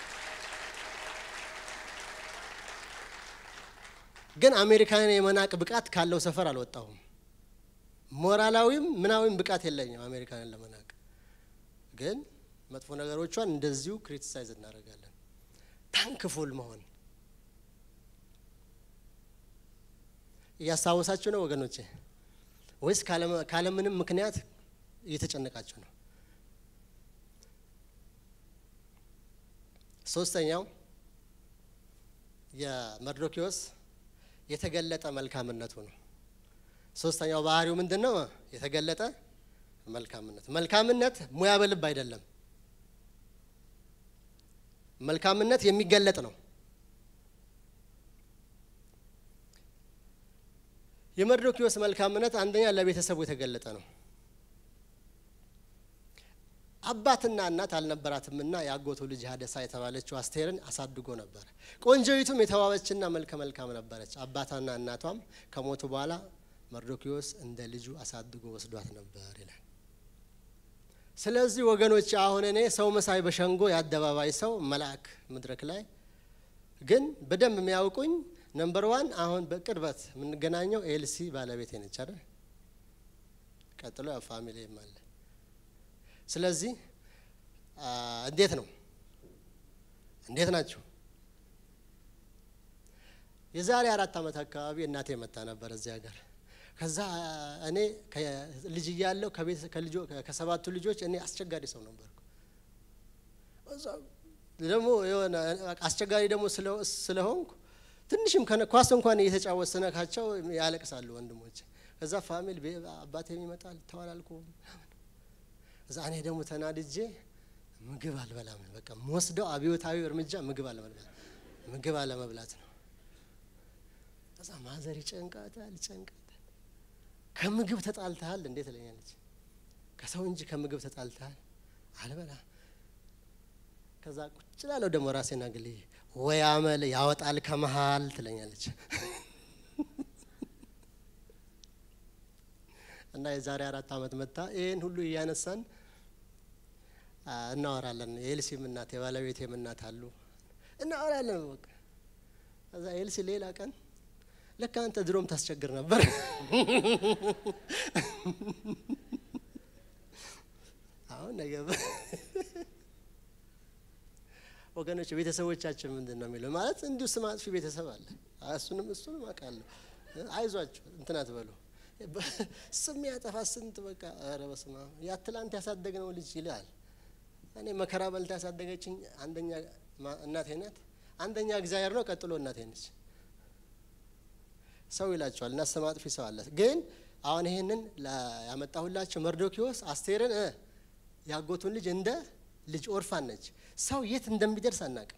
ግን አሜሪካንን የመናቅ ብቃት ካለው ሰፈር አልወጣሁም። ሞራላዊም ምናዊም ብቃት የለኝም አሜሪካንን ለመናቅ። ግን መጥፎ ነገሮቿን እንደዚሁ ክሪቲሳይዝ እናደርጋለን። ታንክፉል መሆን ያሳወሳችሁ ነው ወገኖቼ ወይስ ካለ ምንም ምክንያት እየተጨነቃችሁ ነው? ሶስተኛው የመርዶክዮስ የተገለጠ መልካምነቱ ነው። ሶስተኛው ባህሪው ምንድነው? የተገለጠ መልካምነት። መልካምነት ሙያ በልብ አይደለም። መልካምነት የሚገለጥ ነው። የመርዶክዮስ መልካምነት አንደኛ ለቤተሰቡ የተገለጠ ነው። አባትና እናት አልነበራትምና ያጎቱ ልጅ ሀደሳ የተባለችው አስቴርን አሳድጎ ነበር። ቆንጆይቱም የተዋበችና መልከ መልካም ነበረች። አባታና እናቷም ከሞቱ በኋላ መርዶክዮስ እንደ ልጁ አሳድጎ ወስዷት ነበር ይላል። ስለዚህ ወገኖች አሁን እኔ ሰው መሳይ በሸንጎ ያደባባይ ሰው መልአክ መድረክ ላይ ግን በደም የሚያውቁኝ ነምበር ዋን አሁን በቅርበት የምንገናኘው ኤልሲ ባለቤቴ ነች አይደል? ቀጥሎ ፋሚሊም አለ። ስለዚህ እንዴት ነው እንዴት ናችሁ? የዛሬ አራት አመት አካባቢ እናቴ መጣ ነበር እዚህ ሀገር። ከዛ እኔ ልጅ እያለሁ ከቤት ከልጆ ከሰባቱ ልጆች እኔ አስቸጋሪ ሰው ነበርኩ። እዛ ደግሞ የሆነ አስቸጋሪ ደግሞ ስለሆንኩ ትንሽም ኳስ እንኳን እየተጫወተነካቸው ያለቅሳሉ ወንድሞች። ከዛ ፋሚሊ አባቴም ይመጣል ተዋላልኩ። እዛ እኔ ደግሞ ተናድጄ ምግብ አልበላም። በቃ ወስደው አብዮታዊ እርምጃ ምግብ አለመብላት ምግብ አለመብላት ነው። ከዛ ማዘር ይጨንቃታል ጨንቃታል። ከምግብ ተጣልተሃል እንዴት ትለኛለች? ከሰው እንጂ ከምግብ ተጣልተሃል? አልበላ። ከዛ ቁጭ ላለው ደግሞ ራሴና ግሌ ወይ አመል ያወጣል ከመሃል ትለኛለች። እና የዛሬ አራት አመት መጣ ይሄን ሁሉ እያነሳን እናወራለን። ኤልሲም እናት የባለቤቴም እናት አሉ እናወራለን። በቃ ከዛ ኤልሲ ሌላ ቀን ለካ አንተ ድሮም ታስቸግር ነበር አሁን ነገር ወገኖች ቤተሰቦቻችን ምንድነው የሚለው ማለት እንዲሁ ስማት ቤተሰብ አለ። እሱንም እሱንም አውቃለሁ። አይዟችሁ እንትና ትበሉ ስም ያጠፋ ስንት በቃ ኧረ በስመ አብ ያትላንት ያሳደገነው ልጅ ይላል። እኔ መከራ በልታ ያሳደገችኝ አንደኛ እናቴ ናት። አንደኛ እግዚአብሔር ነው፣ ቀጥሎ እናቴ ነች። ሰው ይላቸዋል እና ስም አጥፊ ሰው አለ። ግን አሁን ይሄንን ያመጣሁላችሁ መርዶክዮስ አስቴርን ያጎቱን ልጅ እንደ ልጅ ኦርፋን ነች። ሰው የት እንደሚደርስ አናውቅም።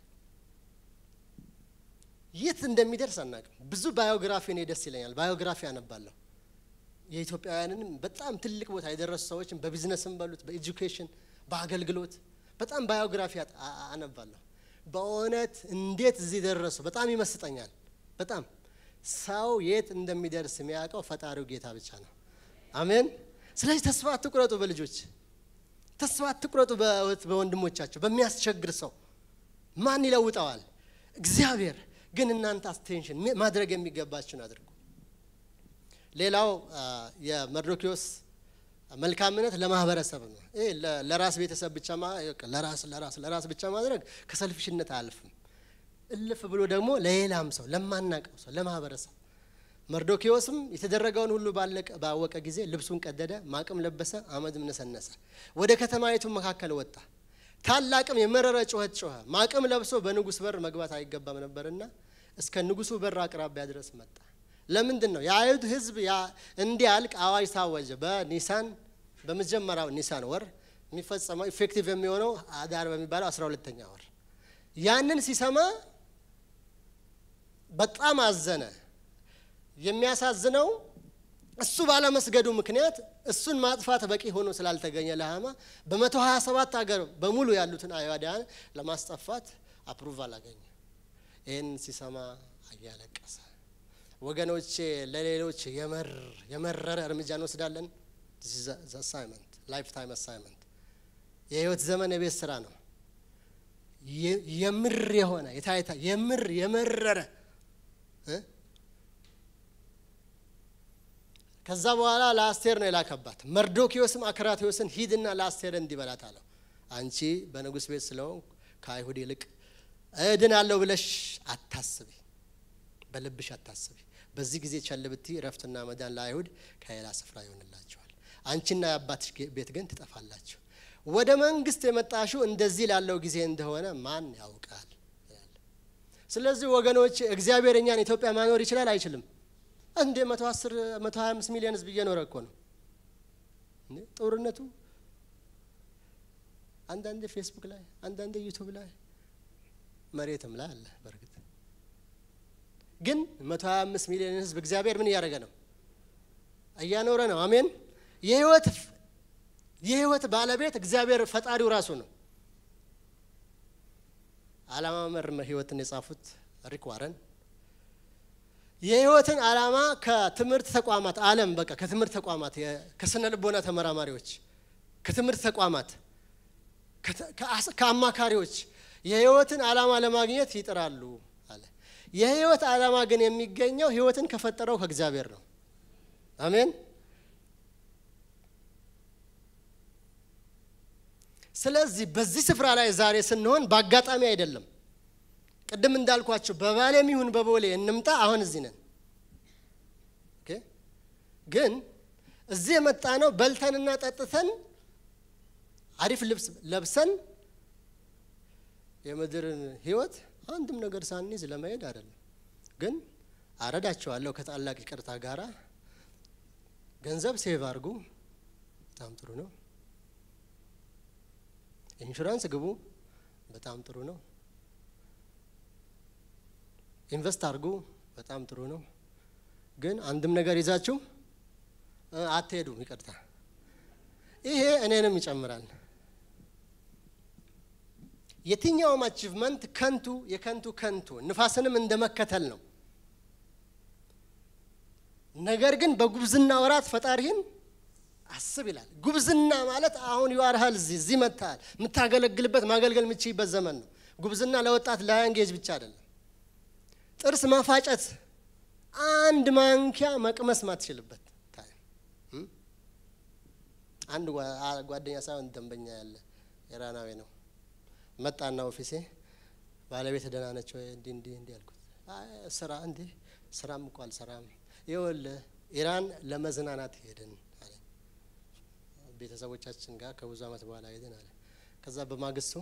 የት እንደሚደርስ አናውቅም። ብዙ ባዮግራፊ ነው ደስ ይለኛል። ባዮግራፊ አነባለሁ። የኢትዮጵያውያንን በጣም ትልቅ ቦታ የደረሱ ሰዎችን በቢዝነስም ባሉት በኤጁኬሽን በአገልግሎት በጣም ባዮግራፊ አነባለሁ። በእውነት እንዴት እዚህ ደረሱ በጣም ይመስጠኛል በጣም ሰው የት እንደሚደርስ የሚያውቀው ፈጣሪው ጌታ ብቻ ነው አሜን ስለዚህ ተስፋ አትቁረጡ በልጆች ተስፋ አትቁረጡ በወንድሞቻችሁ በሚያስቸግር ሰው ማን ይለውጣዋል እግዚአብሔር ግን እናንተ አቴንሽን ማድረግ የሚገባችሁን አድርጉ ሌላው የመርዶክዮስ መልካምነት ለማህበረሰብ ነው እህ ለራስ ቤተሰብ ብቻ ለራስ ለራስ ለራስ ብቻ ማድረግ ከሰልፍሽነት አልፍም እልፍ ብሎ ደግሞ ለሌላም ሰው ለማናቀው ሰው ለማህበረሰብ መርዶክዮስም የተደረገውን ሁሉ ባለቀ ባወቀ ጊዜ ልብሱን ቀደደ ማቅም ለበሰ አመድም ነሰነሰ ወደ ከተማይቱ መካከል ወጣ ታላቅም የመረረ ጩኸት ጮኸ ማቅም ለብሶ በንጉስ በር መግባት አይገባም ነበርና እስከ ንጉሱ በር አቅራቢያ ድረስ መጣ ለምንድነው የአይሁድ ህዝብ ያ እንዲያልቅ አዋጅ ታወጀ በኒሳን በመጀመሪያው ኒሳን ወር የሚፈጸመው ኢፌክቲቭ የሚሆነው አዳር በሚባለው አስራ ሁለተኛ ወር ያንን ሲሰማ በጣም አዘነ የሚያሳዝነው እሱ ባለ መስገዱ ምክንያት እሱን ማጥፋት በቂ ሆኖ ስላልተገኘ ለሃማ በ127 ሀገር በሙሉ ያሉትን አይሁዳን ለማስጠፋት አፕሩቫል አገኘ ይሄን ሲሰማ አያለቀሰ ወገኖቼ ለሌሎች የመር የመረረ እርምጃ እንወስዳለን this is the assignment lifetime assignment የህይወት ዘመን የቤት ስራ ነው የምር የሆነ የታይታ የምር የመረረ ከዛ በኋላ ለአስቴር ነው የላከባት መርዶክዮስም አክራትዮስን ሂድና ለአስቴር እንዲበላት አለው አንቺ በንጉስ ቤት ስለሆን ከአይሁድ ይልቅ እድናለሁ ብለሽ አታስቢ በልብሽ አታስቢ በዚህ ጊዜ ቸልብቲ ረፍትና መዳን ለአይሁድ ከሌላ ስፍራ ይሆንላችኋል አንቺና ያባትሽ ቤት ግን ትጠፋላችሁ ወደ መንግስት የመጣሽው እንደዚህ ላለው ጊዜ እንደሆነ ማን ያውቃል ስለዚህ ወገኖች እግዚአብሔር እኛን ኢትዮጵያ ማኖር ይችላል አይችልም እንደ መቶ አስር መቶ ሃያ አምስት ሚሊዮን ህዝብ እየኖረ እኮ ነው እንዴ ጦርነቱ አንዳንዴ ፌስቡክ ላይ አንዳንዴ ዩቲዩብ ላይ መሬትም ላይ አለ በርግጥ ግን መቶ ሃያ አምስት ሚሊዮን ህዝብ እግዚአብሔር ምን ያደረገ ነው እያኖረ ነው አሜን የህይወት የህይወት ባለቤት እግዚአብሔር ፈጣሪው ራሱ ነው ዓላማ መር ህይወትን የጻፉት ሪክ ዋረን የህይወትን ዓላማ ከትምርት ተቋማት ዓለም በቃ ከትምርት ተቋማት ከስነ ልቦና ተመራማሪዎች ከትምርት ተቋማት ከአማካሪዎች የህይወትን ዓላማ ለማግኘት ይጥራሉ አለ የህይወት ዓላማ ግን የሚገኘው ህይወትን ከፈጠረው ከእግዚአብሔር ነው አሜን ስለዚህ በዚህ ስፍራ ላይ ዛሬ ስንሆን ባጋጣሚ አይደለም ቀደም እንዳልኳችሁ በባሌም ይሁን በቦሌ እንምጣ አሁን እዚህ ነን ኦኬ ግን እዚህ የመጣነው በልተንና ጠጥተን አሪፍ ልብስ ለብሰን የምድርን ህይወት አንድም ነገር ሳንይዝ ለማሄድ አይደለም ግን አረዳቸዋለሁ ከታላቅ ይቅርታ ጋራ ገንዘብ ሴቭ አድርጉ በጣም ጥሩ ነው ኢንሹራንስ ግቡ በጣም ጥሩ ነው ኢንቨስት አድርጉ በጣም ጥሩ ነው ግን አንድም ነገር ይዛችሁ አትሄዱ ይቅርታ ይሄ እኔንም ይጨምራል የትኛውም አቺቭመንት ከንቱ የከንቱ ከንቱ ንፋስንም እንደመከተል ነው ነገር ግን በጉብዝና ወራት ፈጣሪን አስብ ይላል ጉብዝና ማለት አሁን ይዋርሃል እዚህ መጣል ምታገለግልበት ማገልገል ምችይበት ዘመን ነው ጉብዝና ለወጣት ለአንጌጅ ብቻ አይደለም ጥርስ ማፋጨት አንድ ማንኪያ መቅመስ ማትችልበት ታይም አንድ ጓደኛ ሳይሆን ደንበኛ ያለ የራናዌ ነው መጣና ኦፊሴ ባለቤት ደህና ነች ወይ እንዲ እንዲ እንዲ ያልኩት ስራ እንዴ ስራም እንኳን ሰራም ይወል ኢራን ለመዝናናት ሄደን አለ ቤተሰቦቻችን ጋር ከብዙ አመት በኋላ ሄደን አለ ከዛ በማግስቱ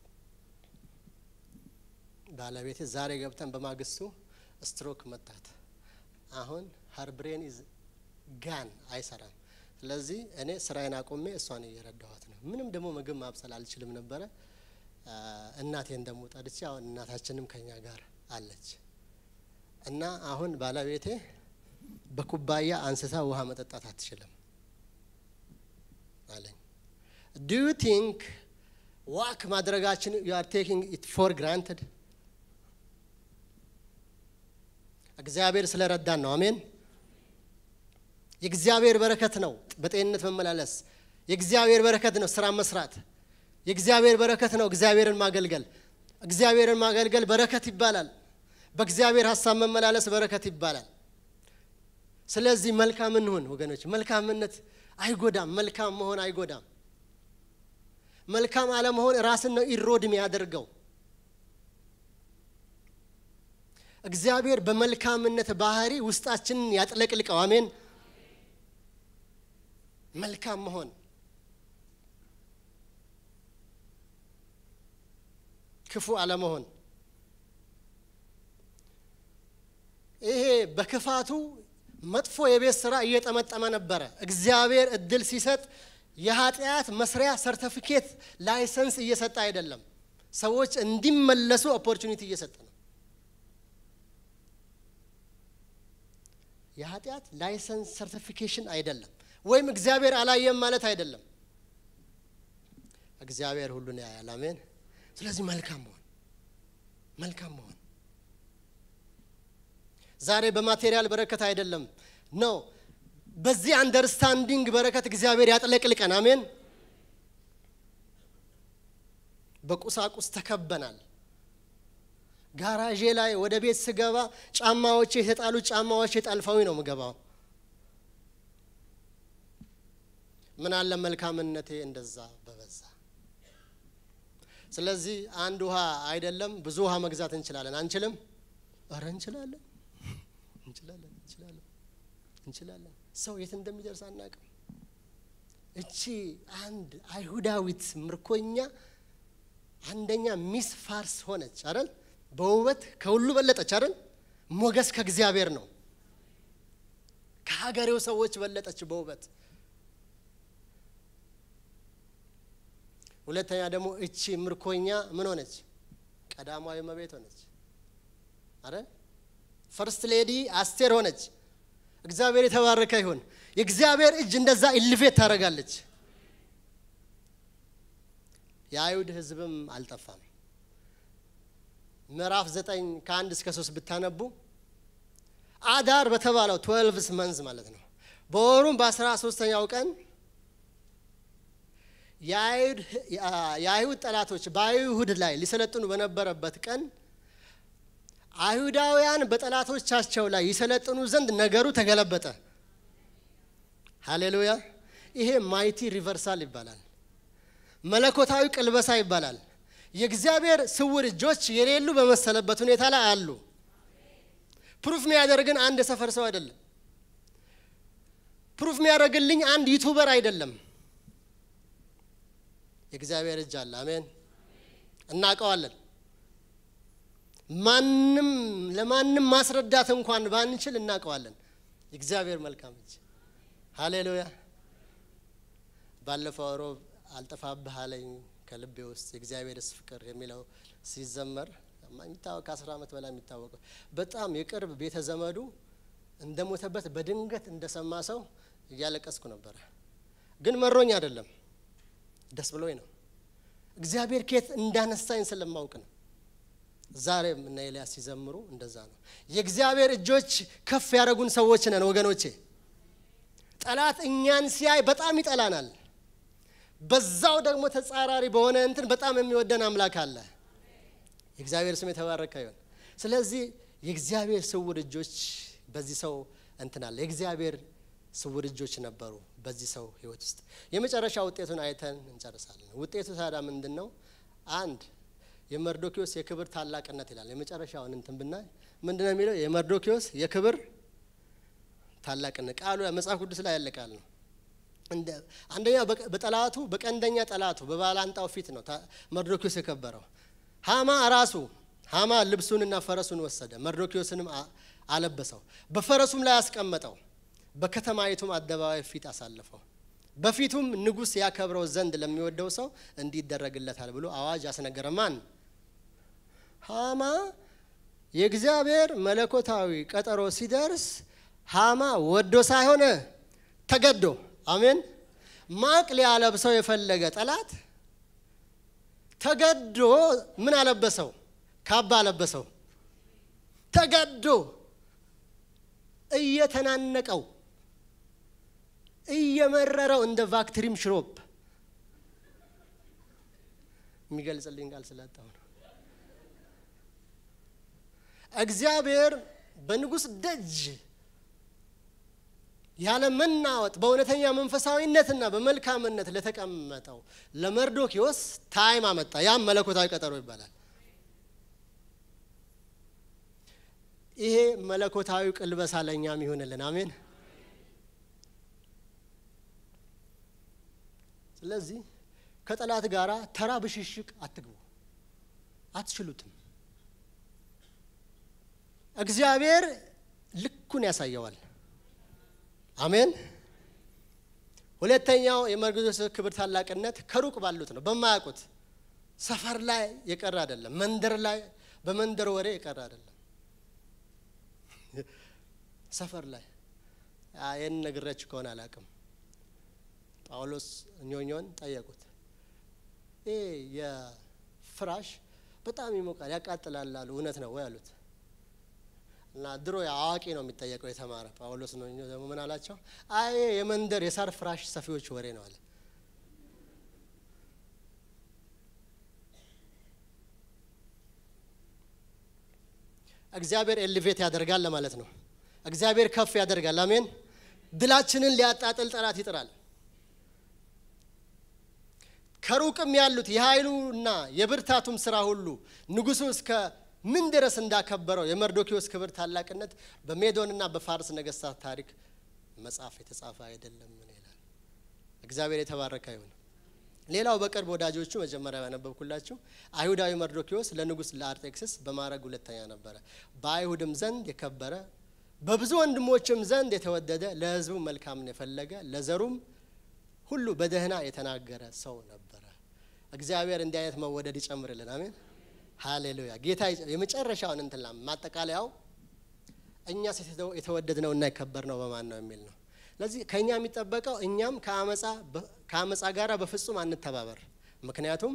ባለቤት ዛሬ ገብተን በማግስቱ ስትሮክ መጣት አሁን her brain is gone አይሰራም ስለዚህ እኔ ስራዬን አቆሜ እሷን እየረዳኋት ነው ምንም ደሞ ምግብ ማብሰል አልችልም ነበር እናቴን ደሞ ጣድቼ አሁን እናታችንም ከኛ ጋር አለች እና አሁን ባለቤቴ በኩባያ አንስታ ውሃ መጠጣት አትችልም አለኝ do you think ዋክ ማድረጋችን you are taking it for granted እግዚአብሔር ስለረዳን ነው አሜን የእግዚአብሔር በረከት ነው በጤንነት መመላለስ የእግዚአብሔር በረከት ነው ስራ መስራት የእግዚአብሔር በረከት ነው እግዚአብሔርን ማገልገል እግዚአብሔርን ማገልገል በረከት ይባላል በእግዚአብሔር ሐሳብ መመላለስ በረከት ይባላል ስለዚህ መልካም እንሁን ወገኖች መልካምነት አይጎዳም መልካም መሆን አይጎዳም መልካም አለመሆን ራስን ነው ኢሮድ የሚያደርገው እግዚአብሔር በመልካምነት ባህሪ ውስጣችንን ያጥለቅልቀው አሜን መልካም መሆን ክፉ አለመሆን ይሄ በክፋቱ መጥፎ የቤት ስራ እየተመጠመ ነበር እግዚአብሔር እድል ሲሰጥ የኃጢአት መስሪያ ሰርቲፊኬት ላይሰንስ እየሰጠ አይደለም ሰዎች እንዲመለሱ ኦፖርቹኒቲ እየሰጠ ነው የኃጢአት ላይሰንስ ሰርቲፊኬሽን አይደለም ወይም እግዚአብሔር አላየም ማለት አይደለም እግዚአብሔር ሁሉን ያያል አሜን ስለዚህ መልካም መሆን መልካም መሆን ዛሬ በማቴሪያል በረከት አይደለም ነው በዚህ አንደርስታንዲንግ በረከት እግዚአብሔር ያጥለቅልቀን አሜን በቁሳቁስ ተከበናል ጋራጄ ላይ ወደ ቤት ስገባ ጫማዎቼ የተጣሉ ጫማዎቼ ጠልፈውኝ ነው ምገባው ምን አለ መልካምነቴ እንደዛ በበዛ ስለዚህ አንድ ውሃ አይደለም ብዙ ውሃ መግዛት እንችላለን አንችልም አረ እንችላለን እንችላለን እንችላለን እንችላለን ሰው የት እንደሚደርስ አናውቅም እቺ አንድ አይሁዳዊት ምርኮኛ አንደኛ ሚስ ፋርስ ሆነች አይደል በውበት ከሁሉ በለጠች አይደል ሞገስ ከእግዚአብሔር ነው ከሀገሬው ሰዎች በለጠች በውበት ሁለተኛ ደግሞ እቺ ምርኮኛ ምን ሆነች ቀዳማዊ እመቤት ሆነች አይደል ፈርስት ሌዲ አስቴር ሆነች እግዚአብሔር የተባረከ ይሁን የእግዚአብሔር እጅ እንደዛ ኢልቬት ታረጋለች የአይሁድ ህዝብም አልጠፋም ምዕራፍ ዘጠኝ ከአንድ እስከ ሶስት ብታነቡ አዳር በተባለው twelve months ማለት ነው በወሩም በ13ኛው ቀን ያይሁድ ያይሁድ ጠላቶች በአይሁድ ላይ ሊሰለጥኑ በነበረበት ቀን አይሁዳውያን በጠላቶቻቸው ላይ ይሰለጥኑ ዘንድ ነገሩ ተገለበጠ ሃሌሉያ ይሄ ማይቲ ሪቨርሳል ይባላል መለኮታዊ ቅልበሳ ይባላል የእግዚአብሔር ስውር እጆች የሌሉ በመሰለበት ሁኔታ ላይ አሉ ፕሩፍ የሚያደርግን አንድ ሰፈር ሰው አይደለም ፕሩፍ የሚያደርግልኝ አንድ ዩቲዩበር አይደለም የእግዚአብሔር እጅ አለ አሜን እናቀዋለን ማንንም ለማንንም ማስረዳት እንኳን ባንችል እናቀዋለን የእግዚአብሔር መልካም እጅ ሃሌሉያ ባለፈው ሮብ አልጠፋብህ አለኝ ከልቤ ውስጥ የእግዚአብሔርስ ፍቅር የሚለው ሲዘመር ማይታወቅ አስር አመት በላይ የሚታወቀው በጣም የቅርብ ቤተ ዘመዱ እንደሞተበት በድንገት እንደሰማ ሰው እያለቀስኩ ነበር ግን መሮኝ አይደለም ደስ ብሎኝ ነው እግዚአብሔር ከየት እንዳነሳኝ ስለማውቅ ነው ዛሬም እና ኤልያስ ሲዘምሩ እንደዛ ነው የእግዚአብሔር እጆች ከፍ ያረጉን ሰዎች ነን ወገኖቼ ጠላት እኛን ሲያይ በጣም ይጠላናል በዛው ደግሞ ተጻራሪ በሆነ እንትን በጣም የሚወደን አምላክ አለ የእግዚአብሔር ስም የተባረከ ይሁን ስለዚህ የእግዚአብሔር ስውር እጆች በዚህ ሰው እንትን አለ የእግዚአብሔር ስውር እጆች ነበሩ በዚህ ሰው ህይወት ውስጥ የመጨረሻ ውጤቱን አይተን እንጨርሳለን ውጤቱ ታዲያ ምንድነው አንድ የመርዶኪዮስ የክብር ታላቅነት ይላል የመጨረሻውን እንትን ብናይ ምንድነው የሚለው የመርዶኪዮስ የክብር ታላቅነት ቃሉ መጽሐፍ ቅዱስ ላይ ያለ ቃል ነው እንደ አንደኛ በጠላቱ በቀንደኛ ጠላቱ በባላንጣው ፊት ነው መርዶኪዮስ የከበረው ሃማ ራሱ ሃማ ልብሱንና ፈረሱን ወሰደ መርዶኪዮስንም አለበሰው በፈረሱም ላይ አስቀመጠው በከተማይቱም አደባባይ ፊት አሳለፈው በፊቱም ንጉስ ያከብረው ዘንድ ለሚወደው ሰው እንዲደረግለታል ብሎ አዋጅ አስነገረ ማን ሃማ የእግዚአብሔር መለኮታዊ ቀጠሮ ሲደርስ ሃማ ወዶ ሳይሆን ተገዶ አሜን ማቅ ሊያለብሰው የፈለገ ጠላት ተገዶ ምን አለበሰው ካባ አለበሰው ተገዶ እየተናነቀው እየመረረው እንደ ቫክትሪም ሽሮፕ የሚገልጽልኝ ቃል ስለጣው ነው እግዚአብሔር በንጉስ ደጅ ያለ መናወጥ በእውነተኛ መንፈሳዊነትና በመልካምነት ለተቀመጠው ለመርዶክዮስ ታይም አመጣ ያ መለኮታዊ ቀጠሮ ይባላል ይሄ መለኮታዊ ቅልበሳ ለኛም ይሁንልን አሜን ስለዚህ ከጠላት ጋራ ተራ ብሽሽቅ አትግቡ አትችሉትም እግዚአብሔር ልኩን ያሳየዋል አሜን ሁለተኛው የመርዶክዮስ ክብር ታላቅነት ከሩቅ ባሉት ነው በማያውቁት ሰፈር ላይ የቀረ አይደለም መንደር ላይ በመንደር ወሬ የቀረ አይደለም ሰፈር ላይ አየን ነግሬያችሁ ከሆነ አላቅም ጳውሎስ ኞኞን ጠየቁት ኤ የፍራሽ በጣም ይሞቃል ያቃጥላል አሉ እውነት ነው ወይ አሉት እና ድሮ ያዋቂ ነው የሚጠየቀው የተማረ ጳውሎስ ነው ደግሞ ምን አላቸው አይ የመንደር የሳር ፍራሽ ሰፊዎች ወሬ ነው አለ እግዚአብሔር ኤሊቬት ያደርጋል ለማለት ነው እግዚአብሔር ከፍ ያደርጋል አሜን ድላችንን ሊያጣጥል ጠላት ይጥራል ከሩቅም ያሉት የኃይሉና የብርታቱም ስራ ሁሉ ንጉሱ እስከ ምን ድረስ እንዳከበረው የመርዶክዮስ ክብር ታላቅነት በሜዶንና በፋርስ ነገስታት ታሪክ መጽሐፍ የተጻፈ አይደለም ምን ይላል እግዚአብሔር የተባረከ ይሁን ሌላው በቅርብ ወዳጆቹ መጀመሪያ ያነበብኩላችሁ አይሁዳዊ መርዶክዮስ ለንጉስ ለአርጤክስስ በማረግ ሁለተኛ ነበር በአይሁድም ዘንድ የከበረ በብዙ ወንድሞችም ዘንድ የተወደደ ለህዝቡ መልካምን የፈለገ ለዘሩም ሁሉ በደህና የተናገረ ሰው ነበር እግዚአብሔር እንዲህ አይነት መወደድ ይጨምርልን አሜን ሃሌሉያ ጌታ የመጨረሻውን እንተላ ማጠቃለያው እኛ የተወደድነውና የከበርነው በማን ነው የሚል ነው ስለዚህ ከኛ የሚጠበቀው እኛም ከአመጻ ከአመጻ ጋራ በፍጹም አንተባበር ምክንያቱም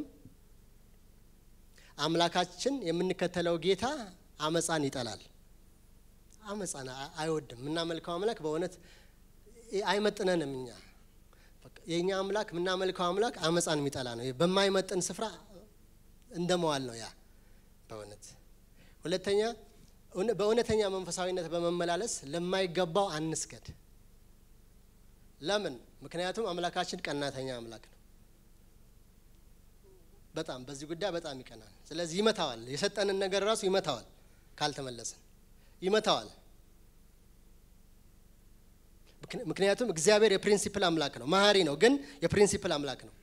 አምላካችን የምንከተለው ጌታ አመጻን ይጠላል አመጻና አይወድም እናመልከው አምላክ በእውነት አይመጥነንም እኛ የኛ አምላክ ምናመልከው አምላክ አመጻን የሚጠላ ነው በማይመጥን ስፍራ እንደመዋል ነው ያ በእውነት ሁለተኛ በእውነተኛ መንፈሳዊነት በመመላለስ ለማይገባው አንስገድ ለምን ምክንያቱም አምላካችን ቀናተኛ አምላክ ነው በጣም በዚህ ጉዳይ በጣም ይቀናል ስለዚህ ይመታዋል የሰጠንን ነገር ራሱ ይመታዋል ካልተመለሰን ይመታዋል ምክንያቱም እግዚአብሔር የፕሪንሲፕል አምላክ ነው መሐሪ ነው ግን የፕሪንሲፕል አምላክ ነው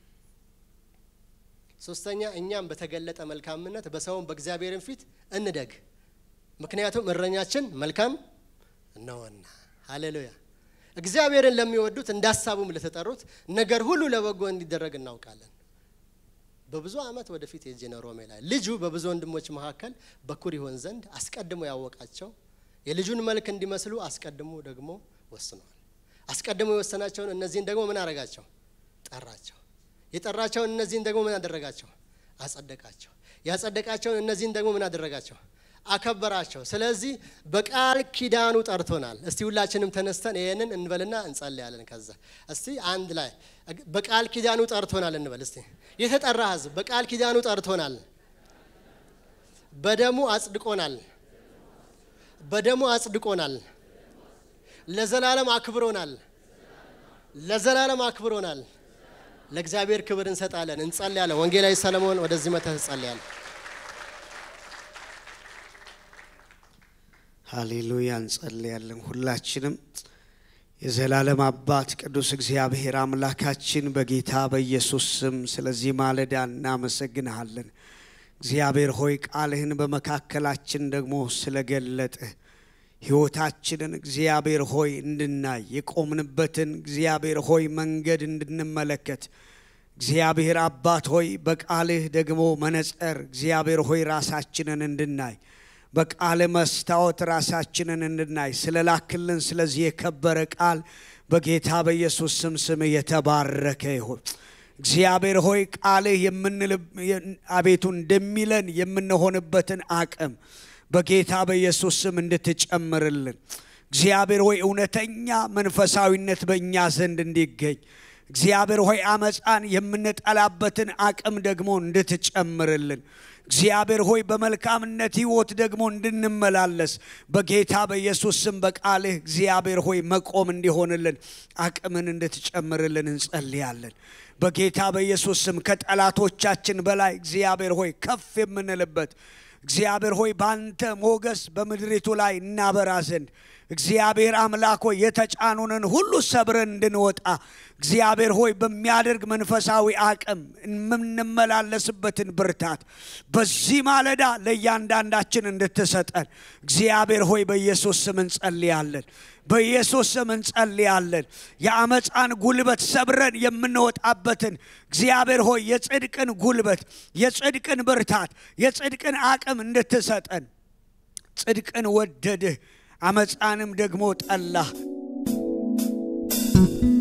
ሶስተኛ እኛም በተገለጠ መልካምነት በሰውም በእግዚአብሔርን ፊት እንደግ ምክንያቱም እረኛችን መልካም ነውና ሃሌሉያ እግዚአብሔርን ለሚወዱት እንዳሳቡም ለተጠሩት ነገር ሁሉ ለበጎ እንዲደረግ እናውቃለን በብዙ አመት ወደፊት የጄኔሮሜ ላይ ልጁ በብዙ ወንድሞች መካከል በኩር ይሆን ዘንድ አስቀድሞ ያወቃቸው የልጁን መልክ እንዲመስሉ አስቀድሞ ደግሞ ወስኗል አስቀድሞ የወሰናቸውን እነዚህን ደግሞ ምን አረጋቸው ጠራቸው የጠራቸው እነዚህን ደግሞ ምን አደረጋቸው አጸደቃቸው ያጸደቃቸው እነዚህን ደግሞ ምን አደረጋቸው አከበራቸው ስለዚህ በቃል ኪዳኑ ጠርቶናል እስቲ ሁላችንም ተነስተን ይሄንን እንበልና እንጸልያለን ከዛ እስቲ አንድ ላይ በቃል ኪዳኑ ጠርቶናል እንበል እስቲ የተጠራ ህዝብ በቃል ኪዳኑ ጠርቶናል በደሙ አጽድቆናል በደሙ አጽድቆናል ለዘላለም አክብሮናል ለዘላለም አክብሮናል ለእግዚአብሔር ክብር እንሰጣለን እንጸልያለን ወንጌላዊ ሰለሞን ወደዚህ መተህ ጸልያለን ሃሌሉያ እንጸልያለን ሁላችንም የዘላለም አባት ቅዱስ እግዚአብሔር አምላካችን በጌታ በኢየሱስ ስም ስለዚህ ማለዳ እናመሰግንሃለን እግዚአብሔር ሆይ ቃልህን በመካከላችን ደግሞ ስለገለጠ ሕይወታችንን እግዚአብሔር ሆይ እንድናይ የቆምንበትን እግዚአብሔር ሆይ መንገድ እንድንመለከት እግዚአብሔር አባት ሆይ በቃልህ ደግሞ መነጽር እግዚአብሔር ሆይ ራሳችንን እንድናይ በቃል መስታወት ራሳችንን እንድናይ ስለላክልን ስለዚህ የከበረ ቃል በጌታ በኢየሱስ ስም ስም የተባረከ ይሁን እግዚአብሔር ሆይ ቃልህ የምንል አቤቱ እንደሚለን የምንሆንበትን አቅም በጌታ በኢየሱስ ስም እንድትጨምርልን እግዚአብሔር ሆይ እውነተኛ መንፈሳዊነት በእኛ ዘንድ እንዲገኝ እግዚአብሔር ሆይ አመፃን የምንጠላበትን አቅም ደግሞ እንድትጨምርልን እግዚአብሔር ሆይ በመልካምነት ህይወት ደግሞ እንድንመላለስ በጌታ በኢየሱስ ስም በቃልህ እግዚአብሔር ሆይ መቆም እንዲሆንልን አቅምን እንድትጨምርልን እንጸልያለን በጌታ በኢየሱስ ስም ከጠላቶቻችን በላይ እግዚአብሔር ሆይ ከፍ የምንልበት እግዚአብሔር ሆይ ባንተ ሞገስ በመድሪቱ ላይ እናበራ ዘንድ እግዚአብሔር አምላክ ሆይ የተጫኑንን ሁሉ ሰብረን እንድንወጣ እግዚአብሔር ሆይ በሚያደርግ መንፈሳዊ አቅም እንመላለስበትን ብርታት በዚህ ማለዳ ለእያንዳንዳችን እንድትሰጠን እግዚአብሔር ሆይ በኢየሱስ ስም እንጸልያለን በኢየሱስ ስም እንጸልያለን የአመፃን ጉልበት ሰብረን የምንወጣበትን እግዚአብሔር ሆይ የጽድቅን ጉልበት የጽድቅን ብርታት የጽድቅን አቅም እንድትሰጠን ጽድቅን ወደድህ አመፃንም ደግሞ ጠላህ